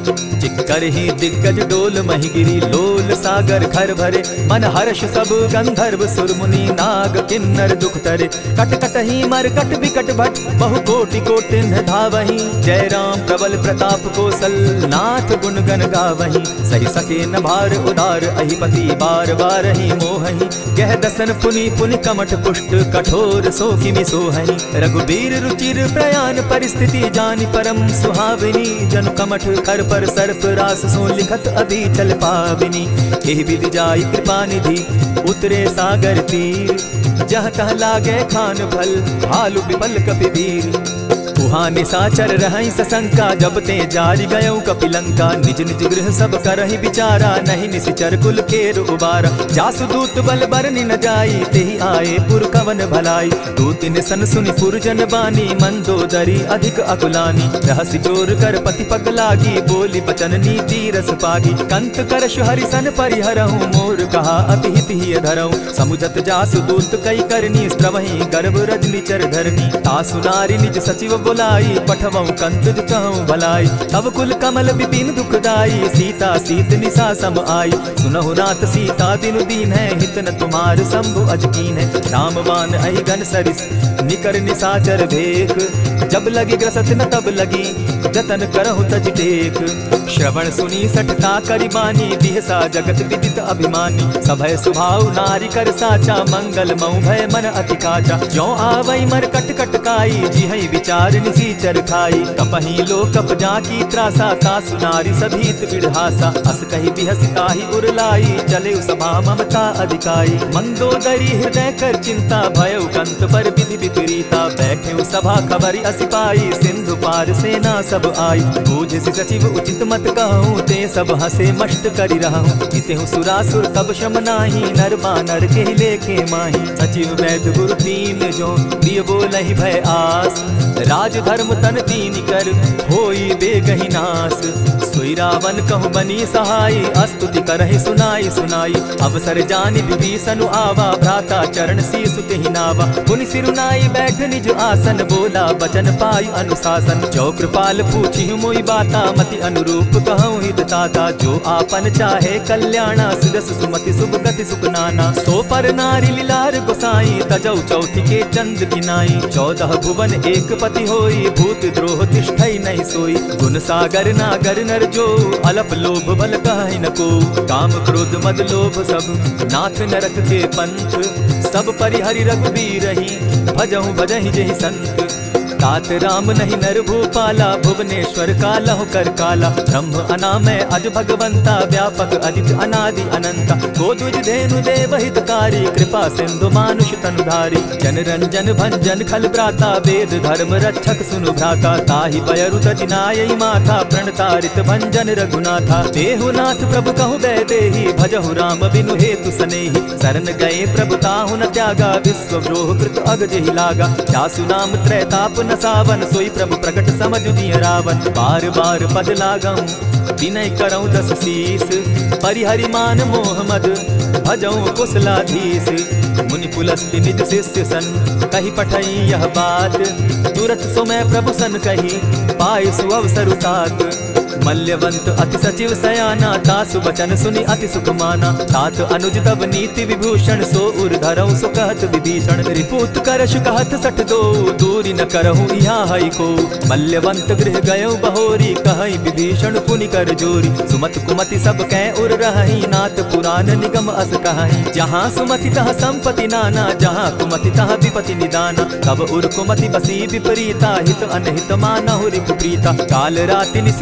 चिक्करहि दिग्गज डोल महि गिरी, लोल सागर खर भरे। मन हर्ष सब गंधर्व सुर मुनि, नाग किन्नर दुख तरे। कट कटहि मरकट बिकट भट, बहु कोटि कोटिन्ह धावहि। जय राम प्रबल प्रताप कौशल, नाथ गुण गण गावहि। सही सके न भार उदार, अहिपति बार बार ही मोहहि। गह दसन पुनि पुनि कमठ पुष्ट, कठोर सो किमि सोहहि। रघुबीर रुचिर प्रयाण परिस्थिति, जानि परम सुहाविनी। जनु कमठ खर पर सर्प रास, सो लिखत अभी चल पाविनी। एहि विधि जाई कृपा निधि, उतरे सागर तीर। जह तह लागे खान भल, भालु विपल कपि वीर। उहाँ निशाचर रहै सशंका, जब ते जारि गयौ कपिलंका। निज निज गृह सब करहि विचारा, नहीं निशिचर कुल केर उबारा। जासु दूत बल बरनि न जाई, तेहि आए पुर कवन भलाई। दूतिन सन सुनि पुरजन बानी, मंदोदरी अधिक अकुलानी। रहसि जोर कर पति पग लागी, बोली बचन नीति रस पागी। कंत करश हरि सन परिहरहु, मोर कहा अति हित ही धरहु। समुझत जासु दूत कई करनी, स्त्रवहि गर्भ रजनी चर धरनी। तासु नारी निज सचिव बुलाई, पठवऊ कंत कहूँ भलाई। तब कुल कमल विपिन दुखदाई, सीता सीत निशा सम आई। सुनहु नाथ सीता बिनु दीन है, हित न तुम्हार शंभु अजकीन है। रामबान अहि गन सरिस, निकर निशाचर भेक। जब लगी ग्रसत न तब लगी, जतन करहु तज टेक। श्रवण सुनी सठता करि बानी, बिहसा जगत विदित अभिमानी। सभय सुभाव नारी कर साचा, मंगल मऊ भय मन अति काचा। जो आवै मर कट कट काई, जिहै विचार निसीचर खाई। कपहि लो कप जाकी त्रासा, तासु नारी सभीत बिढ़ासा। अस कहि बिहसिता ही उरलाई, चले सभा ममता अधिकाई। मंदोदरी हृदय कर चिंता, भयउ कंत पर विधि विपरीता। बैठे सभा खबरि असि पाई, सिंधु पार सेना सब आई। बूझसि सचिव उचित मत कहूँ, ते सब हसे मष्ट करि रहूँ। इतेहु सुरासुर तब शम नाही, नर बानर के लेके माही। सचिव वैद्य गुरु तीन जो, प्रिय बोलहि भय आस। राज धर्म तन तीन कर, होई बेगहि नास। सोई रावण कहु बनी सहाय, स्तुति करहि सुनाई सुनाई। अवसर जानि विभीषण आवा, भ्राता चरण शीसु तेहि नावा। पुनि सिरुनाई बैठ निज आसन, बोला बचन पाई अनुशासन। जो कृपाल पूछि मोई बाता, मति अनुरूप कहूँ हित ताता। जो आपन चाहे कल्याणा, सुदस सुमति शुभ गति सुख नाना। सो पर नारी लीलार गोसाई, तजौ चौथि के चंद किनाई। चौदह भुवन एक पति होई, भूत द्रोह तिष्ठै नहीं सोई। गुण सागर नागर नर जो, अलप लोभ बल कहै न को। काम क्रोध मद लोभ सब, नाथ नरक के पंथ। सब परिहरि रघुबीरहि, भजहु भजहि जेहि संत। तात राम नहीं नर भूपाला, भुवनेश्वर कालहु कर काला। ब्रह्म अनामय अज भगवंता, व्यापक अजित अनादि अनंता। गोद्विज धेनु देव हितकारी, कृपा सिंधु मानुष तनुधारी। जन रंजन भंजन खल भ्राता, वेद धर्म रक्षक सुनु भ्राता। ताहि पयरु तजिनायि माथा, प्रणतारित भंजन रघुनाथा। देहु नाथ प्रभु कहु बैदेहि, भजहु राम बिनु हेतु सनेहि। शरण गए प्रभु ताहु न त्यागा, विश्वद्रोह कृत अग जेहि लागा। जासु नाम त्रैताप न सावन, सोई प्रभु प्रकट समझ दिय रावण। बार बार पद लागम, विनय करऊँ दस शीस। परिहरि मान मोह मद, भजऊँ कुशलाधीश। मुनि पुलस्ति निज शिष्य सन, कही पठई यह बात। तुरत सो मैं प्रभु सन कही, पाए सुअवसर तात। मल्यवंत अति सचिव सयाना, तासु बचन सुनि अति सुख माना। तात अनुज तब नीति विभूषण, सो उर धरऊँ सो कहत विभीषण। रिपुत करश कहत सठ दो, दूरी न करहूँ यहाँ हई को। मल्यवंत गृह गयो बहोरी, कहई विभीषण पुनि कर जोरी। सुमत कुमति सब कै उर रहई, नाथ पुराण निगम अस कहई। जहाँ सुमति तह संपति नाना, जहाँ कुमति तह विपति निदाना। तब उर कुमति बसी विपरीता, हित अनहित मानहु रिपु प्रीता। काल राति निशिचर कुल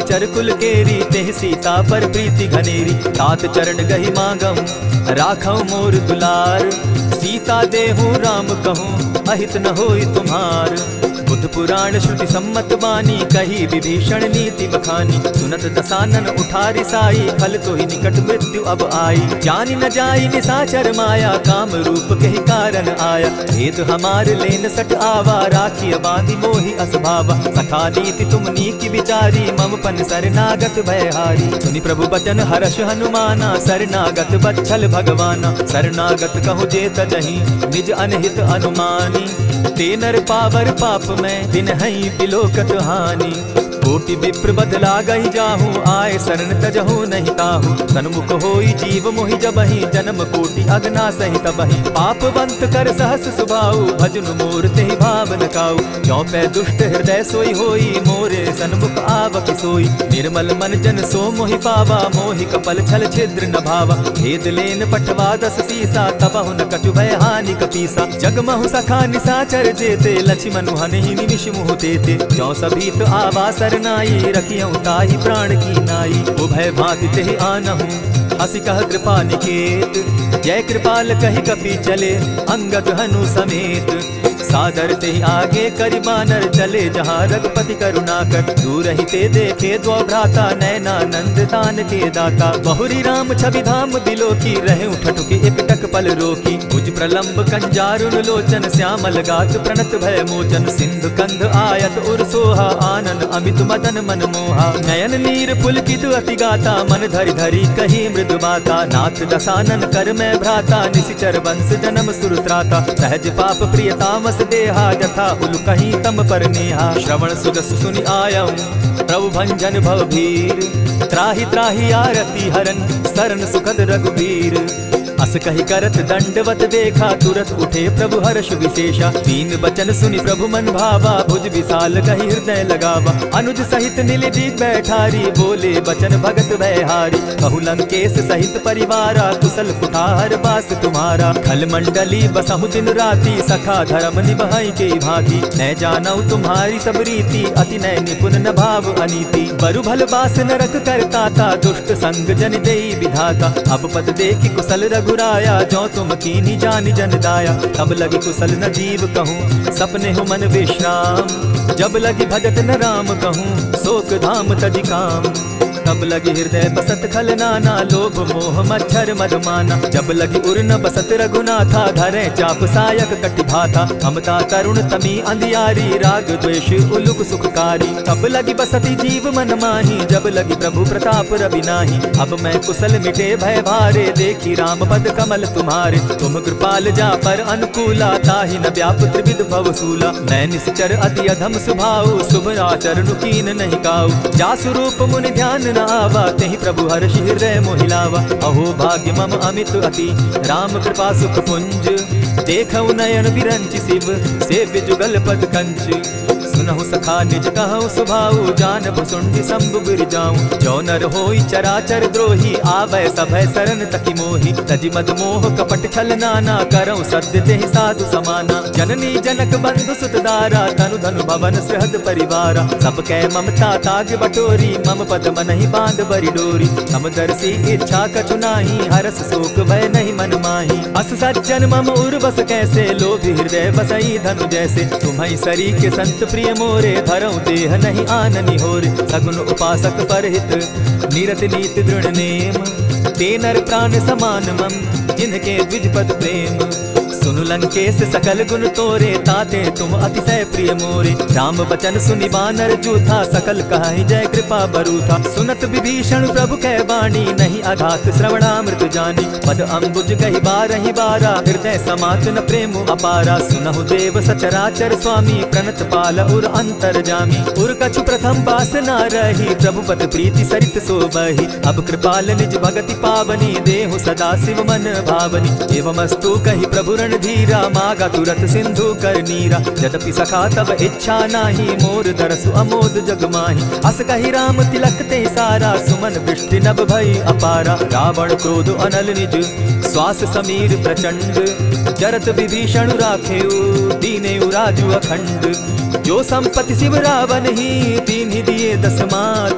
कुल केरी, तेह सीता पर प्रीति घनेरी। तात चरण गही मांगम राखौ मोर दुलार, सीता देहु राम कहूँ अहित न होई तुम्हार। बुद्ध पुराण श्रुति सम्मत बानी, कही विभीषण नीति बखानी। सुनत दसानन उठारी साई, फल तो ही निकट मृत्यु अब आई। जानी न जाई निशाचर माया, काम रूप के ही कारण आया। भेद हमार लेन सट आवा, राखी बांधी मोहि असभावा। सखा नीति तुम नीति विचारी, मम पन शरणागत भयहारी। सुनि प्रभु बचन हर्ष हनुमाना, शरणागत बच्छल भगवाना। शरणागत कहु जेत जहीं, निज अनहित अनुमानी। ते नर पावर पाप में, दिन हई बिलोकत हानि। कोटि विप्र बदला गही जाहूँ, आए शरण तजहु नहीं ताहू। सन्मुख होई जीव मोहि जबहि, जन्म कोटि अगना सहित बहि। पापवंत कर सहस सुभाऊ, भजनु मोर तेहि भाव न काऊ। क्यों पै दुष्ट हृदय सोई होई, मोरे सन्मुख आवक सोई। निर्मल मन जन सो मोहि पावा, मोहि कपल छल छिद्र न भावा। भेद लेन पटवा दस सीसा, तबहु न कछु भय हानि कपीसा। जगमहु सखा निशाचर जेते, लक्ष्मण हनहि निमिष मुँह तेते। क्यों सभीत आवा सरनाई, रखियौ ताहि प्राण की नाई। उभय भांति तेहि आनहु, हसी कह कृपा निकेत। जय कृपाल कहि कपि चले, अंगद हनु समेत। सादर ते आगे करि बानर चले, जहाँ रघुपति करुणा कर। दूर ही ते देखे द्वौ भ्राता, नैना नंद दान के दाता। बहुरी राम छवि धाम बिलोकी, रहे ठठुकी एक टक पल रोकी। भुज प्रलंब कंजारुन लोचन, श्यामल गात प्रणत भय मोचन। सिंधु कंध आयत उर सोहा, आनन अमित मदन मन मोहा। नयन नीर पुलकित अति गाता, मन धरि धरि कही मृदु बाता। नाथ दसानन कर मैं भ्राता, निशिचर वंश जन्म सुरत्राता। सहज पाप प्रिय तामस देहा, जथा उल कहीं तम पर नेहा। श्रवण सुजस सुनि आयऊ, प्रभु भंजन भवभीर। त्राहि त्राहि आरती हरन, शरण सुखद रघुवीर। अस कही करत दंडवत देखा, तुरत उठे प्रभु हर्ष विशेषा। तीन बचन सुनि प्रभु मन भावा, भुज विशाल कही हृदय लगावा। अनुज सहित नीलि बैठारी, बोले बचन भगत भयहारी। कहु लंकेश सहित परिवारा, कुशल कुठार बास तुम्हारा। खल मंडली बसहु दिन राति, सखा धर्म निभाई के भांति। न जानऊ तुम्हारी सब रीति, अति नय निपुण न भाव अनीति। बरु भल बास नरक करताता, दुष्ट संग जन देई विधाता। अब पद देखि कुशल रघुराया, जो तुम कीनी जानि जन दाया। तब लगी कुशल न जीव कहूँ, सपने हो मन विश्राम। जब लगी भजत न राम कहूँ, शोक धाम तजि काम। तब लगी हृदय बसत खल नाना, लोभ मोह मच्छर मदमाना। जब लगी उर न बसत रघुनाथा, धरे चाप सायक कटि भाथा। ममता तरुण तमी अंधियारी, राग द्वेष उलुक सुखकारी। तब लगी बसती जीव मन माही, जब लगी प्रभु प्रताप रवि नाही। अब मैं कुशल मिटे भय भारे, देखी राम पद कमल तुम्हारे। तुम कृपाल जा पर अनुकूला, ताहि न व्याप त्रिविध भवसूला। मैं निश्चर अति अधम स्वभाव, शुभ आचरण कीन नहीं काऊ। जासु रूप मुनि ध्यान आवा, तेहि प्रभु हर्ष हृदय मोहिलावा। अहो भाग्य मम अमित अति, राम कृपा सुख पुंज। देखऊ नयन बिरंचि शिव, सेव्य जुगल पद कंच। सुनहु सखा निज कहु सुभाऊ, जानब सुंडि शंभु गिर जाऊं। जो नर होई चराचर द्रोही, आवे सभय शरण तकी मोहि। तजि मद मोह कपट छल नाना, करऊं सत्य तेहि साधु समाना। जननी जनक बंधु सुत दारा, तनु धनु भवन सहद परिवारा। सब कै ममता ताग बटोरी, मम पद मनहि बांध बरि डोरी। समदर्शी इच्छा कछु नाही, हरस शोक भय नहीं मन माही। अस सज्जन मम उर बस कैसे, लोभी हृदय बसई धनु जैसे। तुम्हि सरी के संत प्रिय मोरे, धरऊं देह नहीं आननि होरे। सगुन उपासक परहित, निरत नीति दृढ़ नेम। ते नर प्राण समान मम, जिनके द्विजपद प्रेम। सुनु लंकेश सकल गुण तोरे, ताते तुम अतिशय प्रिय मोरे। राम बचन सुनि बानर जूथा, सकल कहाहि जय कृपा बरूथा। सुनत विभीषण प्रभु कै बाणी, नहीं अघात श्रवणामृत जानी। पद अम्बुज कहि बारहि बारा, हृदय समात न प्रेम अपारा। सुनहु देव सचराचर स्वामी, प्रणत पाल उर अंतर जामी। उर कछु प्रथम बास न रही, प्रभु पद प्रीति सरित सोबहि। अब कृपाल निज भगति पावनी, देहु सदा शिव मन भावनी। एवमस्तु कहि प्रभु रण धीरा, मागा तुरत सिंधु कर नीरा। यद्यपि सखा तब इच्छा नाही, मोर दरसु अमोद जग माही। अस कहि राम तिलक ते सारा, सुमन वृष्टि नभ भई अपारा। रावण क्रोध अनल निज, श्वास समीर प्रचंड। जरत विभीषण राखेउ, दीनेउ राजु अखंड। जो संपत्ति शिव रावण ही, दीन्हि दिए दस मात।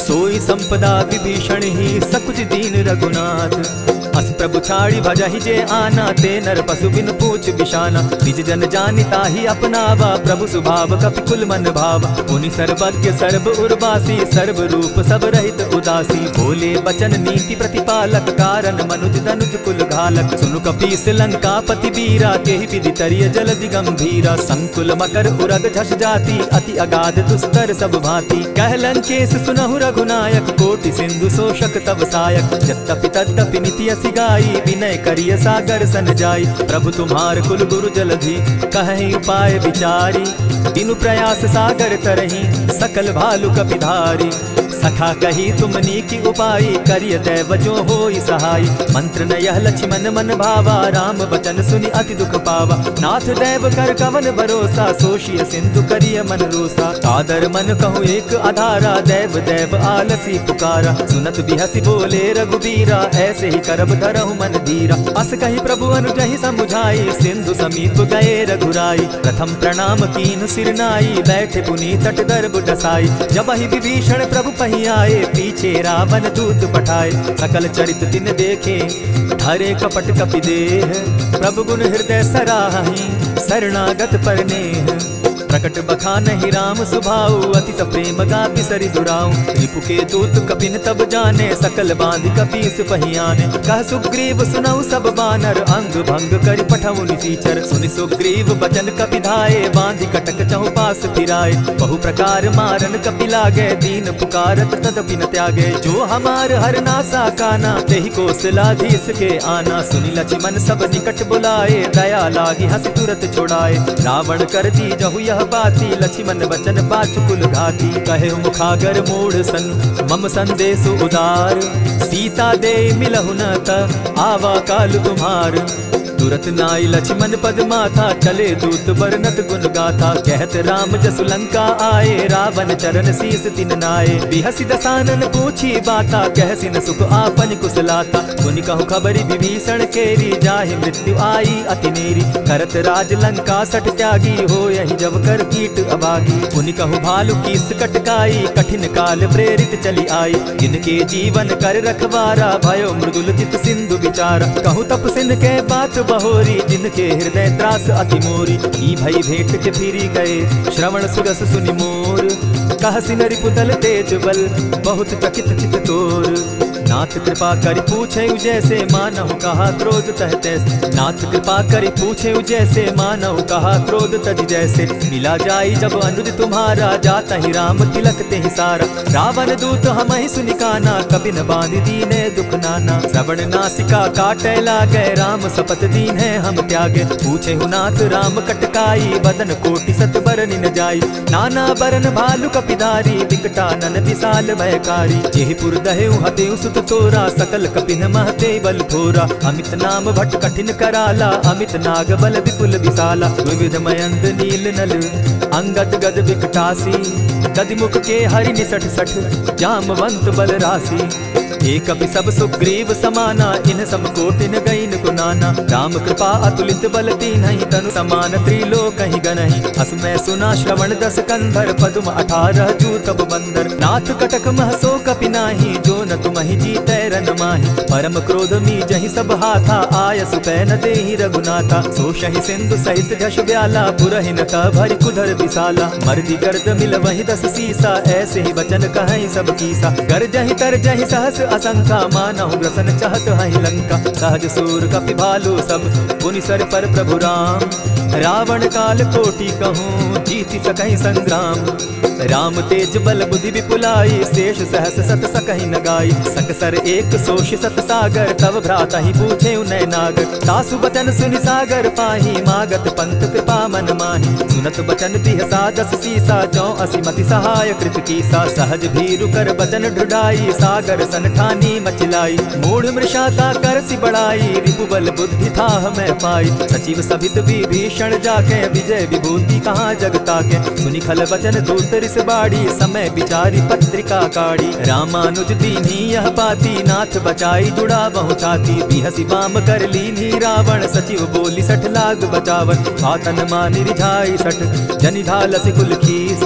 सोई संपदा विभीषण ही सकुच दीन रघुनाथ। अस प्रभु छाड़ी भजहि जे आना, ते नर पशु बिन पूछ बिशाना। निज जन जानिता ही अपनावा, प्रभु स्वभाव कपि कुल मन भावा। मुनि सर्वज्ञ सर्व उर्वासी, सर्व रूप सब रहित उदासी। बोले बचन नीति प्रतिपालक, कारण मनुज दनुज कुल घालक। सुनु कपीस लंकापति बीरा, केहि विधि तरिय जलधि गंभीरा। संकुल मकर उरग झष जाति, अति अगाध दुस्तर सब भांति। कह लंकेश सुनहु रघुनायक, कोटि सिंधु शोषक तब सायक। यद्यपि तद्यपि निति असि गाई, विनय करिय सागर सन जाई। प्रभु तुम्हार कुल गुरु जलधि, कहि उपाय विचारी। बिनु प्रयास सागर तरहि, सकल भालु कपिधारी। सखा कही तुमनी की उपाय, करिय दैव जो होई सहाय। मंत्र न यह लक्ष्मण मन भावा, राम बचन सुनि अति दुख पावा। नाथ दैव कर कवन भरोसा, सोशिय सिंधु करिय मन रोसा। आदर मन कहूँ एक आधारा, दैव दैव आलसी पुकारा। सुनत बिहसी बोले रघुबीरा, ऐसे ही करब धरहु मन धीरा। अस कही प्रभु अनुजहि समुझाई, सिंधु समीप गए रघुराई। प्रथम प्रणाम कीन सिर नाई, बैठे पुनि तट दर्भ डसाई। जब ही विभीषण प्रभु पही आए, पीछे रावण दूत पठाए। सकल चरित तिन देखे, धरे कपट कपि देह। प्रभु गुण हृदय सराहि, शरणागत परनेह। प्रकट बखानहि राम सुभाऊ, अति प्रेम गा बिसरि दुराऊ। रिपु के दूत कपिन तब जाने, सकल बांधि कपीस पहियाने। कह सुग्रीव सुनऊ सब बानर, अंग भंग करि पठऊ निसीचर। सुनि सुग्रीव बचन कपि धाये, बांधि कटक चहु पास फिराए। बहु प्रकार मारन कपि लागे, दीन पुकारत तदपि न त्यागे। जो हमार हर नासा काना, तेहि कौशलाधीश के आना। सुनि लक्ष्मण सब निकट बुलाए, दया लागी हंस तुरत छोड़ाए। रावण कर दी जहु यह बाती, लक्ष्मण बचन बाचुकुल घाती। कहे मुखागर मूढ़ सन, मम संदेश उदार। सीता दे मिलहु न त, आवा काल तुम्हार। तुरत नाई लक्ष्मण पद माथा, चले दूत बरनत गुण गाथा। कहत राम जसु लंका आए, रावण चरण शीस तिन नाये। बिहसि दसानन पूछी बाता, कहसि न सुख आपन कुशलाता। सुनि कहु खबरि विभीषण केरी, जाहि मृत्यु आई अति नेरी। करत राज लंका सठ त्यागी, हो यही जब कर कीट अभागी। पुनि कहु भालु कीस कटकाई, कठिन काल प्रेरित चली आई। जिनके जीवन कर रखवारा, भयो मृदुल चित सिंधु विचारा। कहु तपसिन के बात बहोरी, जिनके हृदय त्रास अति मोरी। ई भई भेंट के फिरी गए, श्रवण सुरस सुनि मोर। कहसि न रिपुदल तेज बल, बहुत चकित चित तोर। नाथ कृपा करि पूछे जैसे, मानहु कहा क्रोध तह तैसे। नाथ कृपा करि पूछे जैसे, मानहु कहा क्रोध तज जैसे। मिला जाई जब अनुज तुम्हारा, जाता ही राम तिलक ते ही सारा। रावण दूत हम ही सुनि काना, कपि न बांधि दीने दुख नाना। श्रवण नासिका काटे लागे, राम सपत दीन है हम त्यागे। पूछे हु नाथ राम कटकाई, बदन कोटि सत बरनि न जाई। नाना बरन भालु कपिधारी, विकटानन विशाल भयकारी। जेहिपुर दहेउ हतेउ सुत तोरा, सकल कपिन महते बल थोरा। अमित नाम भट कठिन कराला, अमित नाग बल विपुल विशाला। विविध मयंद नील नल, अंगद गद विकटासी। गदिमुख के हरि निसठ सठ, जामवंत बल राशि। एक कपि सब सुग्रीव समाना, इन समकोटिन गईन गुनाना। राम कृपा अतुलित बल तीन्हि, तनु समान त्रिलोक ही गनहि। अस मैं सुना श्रवण दस कंधर, पदुम अठारह जू तब बंदर। नाथ कटक मह सो कपि नाही, जो न तुमहि जीतै रन माहि। परम क्रोध मी जहि सब हाथा, आयसु पै न देहि रघुनाथा। सोषहि सिंधु सहित झष ब्याला, पुरहि न का भरि कुधर विशाला। मर्दि गर्द मिल वहि दस सीसा, ऐसे ही वचन कहहि सब कीसा। गर्जहि तरजहि सहस असंख्या, मानहु ग्रसन चाहत हहि लंका। सहज सूर कपि भालु सब, पुनि सर पर प्रभु राम। रावण काल कोटि कहूँ, जीति सकहि संग्राम। राम तेज बल बुद्धि विपुलाई, शेष सहस सत सकहि न गाई। सकसर एक सोष सत सागर, तव भ्राता ही पूछे उनय नागर। तासु बचन सुनि सागर पाही, मागत पंथ कृपा मन माही। सुनत बचन बिहसा दस सीसा, जौ असि मति सहाय कृत कीसा। सहज भीरु कर बचन ढुढ़ाई, सागर सन ठानी मचिलाई। मूढ़ मृषाता करसि बढ़ाई, रिपु बल बुद्धि थाह मैं पाई। सचिव सभित विभीषण जाके, विजय विभूति कहाँ जगता के। सुनि खल बचन दूत रिस बाड़ी, समय विचारी पत्रिका काढ़ी। रामानुज दीन्ही यह बाती, नाथ बचाई जुड़ा बहु छाती। बिहसी बाम कर लीन्ही रावण, सचिव बोली सठ लाग बचावन। आतन मानि रिझाई सठ, जनि ढालसि कुल खीस।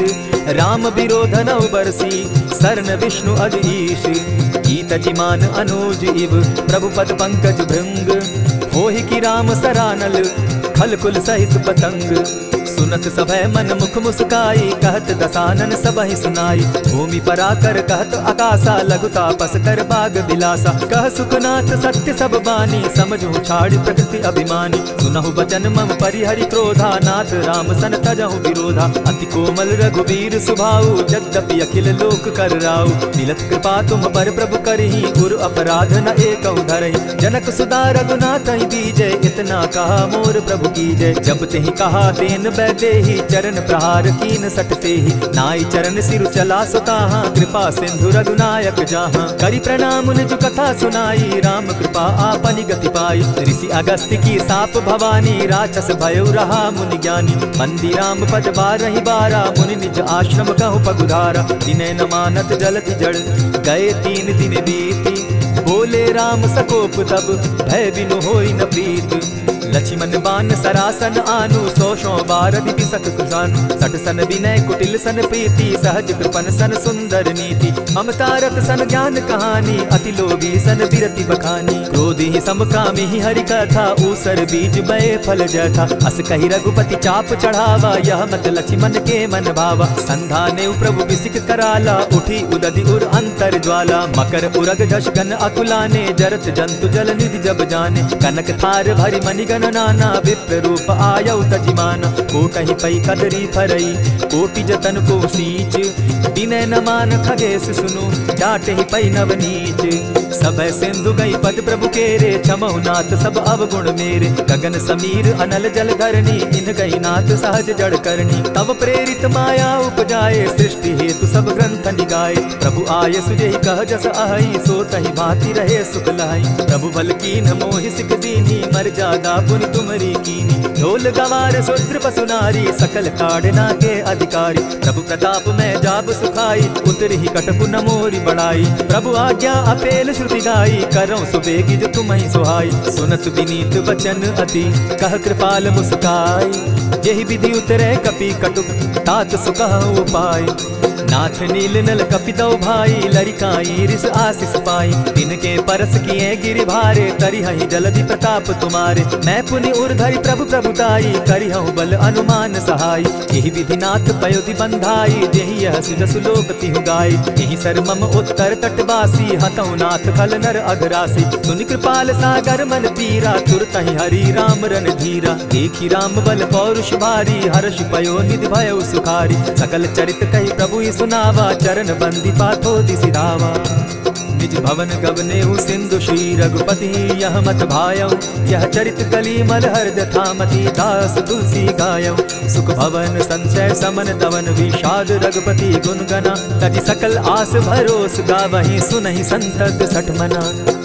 राम विरोध नौ बरसी शरण विष्णु अधीश। गीत जिमान अनुज इव प्रभु पद पंकज भृंग। होहि की राम सरानल खल कुल सहित पतंग। सुनत सभय मन मुख मुस्काई कहत दसानन सबहि सुनाई। भूमि पराकर कहत आकाशा लघु तापस कर बाग बिलासा। कह सुखनाथ सत्य सब बानी समझू छाड़ प्रकृति अभिमानी। सुनहु बचन मम परिहरि क्रोधा नाथ राम सन तजहु विरोधा। अति कोमल रघुवीर सुभाऊ यद्यपि अखिल लोक कर राउ। मिलत कृपा तुम पर प्रभु करही गुरु अपराध न एकहु धरहि। जनक सुधा रघुनाथ दीजय इतना कहा मोर प्रभु कीजय। जब तेहि कहा तेन बैठे ही चरण प्रहार कीन सटते ही। नाई चरण सिर चला सुताहा कृपा सिंधु रघुनायक जहाँ। करि प्रणाम निज कथा सुनाई राम कृपा आपनि गति पाई। ऋषि अगस्त्य की साप भवानी राक्षस भयो रहा मुनि ज्ञानी। बंदी राम पद बारहि बारा मुनि निज आश्रम कहु पगुधारा। दिने न मानत जलति जड़ गए तीन दिन बीती। बोले राम सकोप तब भय बिनु होई न प्रीत। लक्ष्मण बान सरासन आनु सौ सौ बार दिति सत कुसानु। सठ सन विनय कुटिल सन प्रीति सहज कृपन सन सुंदर नीति। ममता रत सन ज्ञान कहानी अति लोभी सन बिरति बखानी। क्रोधी समकामी ही हरि कथा ऊसर बीज बय फल जथा। अस कही रघुपति चाप चढ़ावा यह मत लक्ष्मण के मन भावा। संधाने प्रभु बिसिक कराला उठी उदधि उर अंतर ज्वाला। मकर उरग झष गन अकुलाने जरत जंतु जल निधि जब जाने। कनक थार भरी मणिगण नाना विप्र रूप आयौ तजिमाना। कोटहि पै कदरी फरई कोटि जतन को सींच। विनय न मान खगेश सुनु डांटहि पै नव नीच। सब सिंधु गई पद प्रभु केरे क्षमहु नाथ सब अवगुण मेरे। गगन समीर अनल जल धरणी इन गई नाथ सहज जड़ करनी। तब प्रेरित माया उपजाए सृष्टि हेतु सब ग्रंथ निगाए। प्रभु आय सुजहि कह जस अहि सो तहि भांति रहे सुख लाई। प्रभु बल कीन मोहि सिख दीनी मर्यादा पुनि तुमरी कीनी। ढोल गवार शूद्र पशु नारी सकल ताड़ना के अधिकारी। प्रभु प्रताप में जाब सुखाई उतरि ही कटकु न मोरी बढ़ाई। प्रभु आज्ञा अपेल श्रुति गाई करऊं सुबेगी जो तुम्हि सुहाई। सुनत विनीत वचन अति कह कृपाल मुस्काई। जेहि विधि उतरे कपि कटुक तात सुकहु उपाय। नाथ नील नल कपितौ भाई लरिकाई रिस आशीष पाई। तिनके परस किए गिरि भारे तरिहहि जलधि प्रताप तुम्हारे। मैं पुनि उर्धरि प्रभु प्रभुताई करिहु बल अनुमान सहाय। यही विधि नाथ पयोधि बंधाई जेहि यह सुजसु लोक तिहु गाई। यही सर मम उत्तर तटवासी हतौ नाथ खल नर अघरासी। सुनि कृपाल सागर मन पीरा तुरतहि हरि राम रन धीरा। देखी राम बल पौरुष भारी हर्ष पयो निधि भयो सुखारी। सकल चरित कहि प्रभु सुनावा चरण बंदी पाथो दिसि धावा। निज भवन गवनेहु सिंधु श्री रघुपति यह मत भायौ। यह चरित कली मलहर्द थामति दास तुलसी गायौ। सुख भवन संशय समन दवन विषाद रघुपति गुण गना। तजि सकल आस भरोस गावहि सुनहि संतत सठ मना।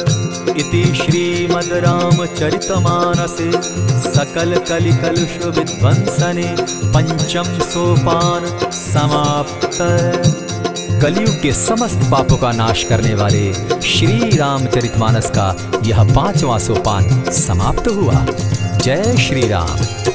इति श्रीमद् रामचरितमानसे सकल कलि कलुष विध्वंसने पंचम सोपान समाप्त। कलयुग के समस्त पापों का नाश करने वाले श्री रामचरितमानस का यह पांचवा सोपान समाप्त हुआ। जय श्री राम।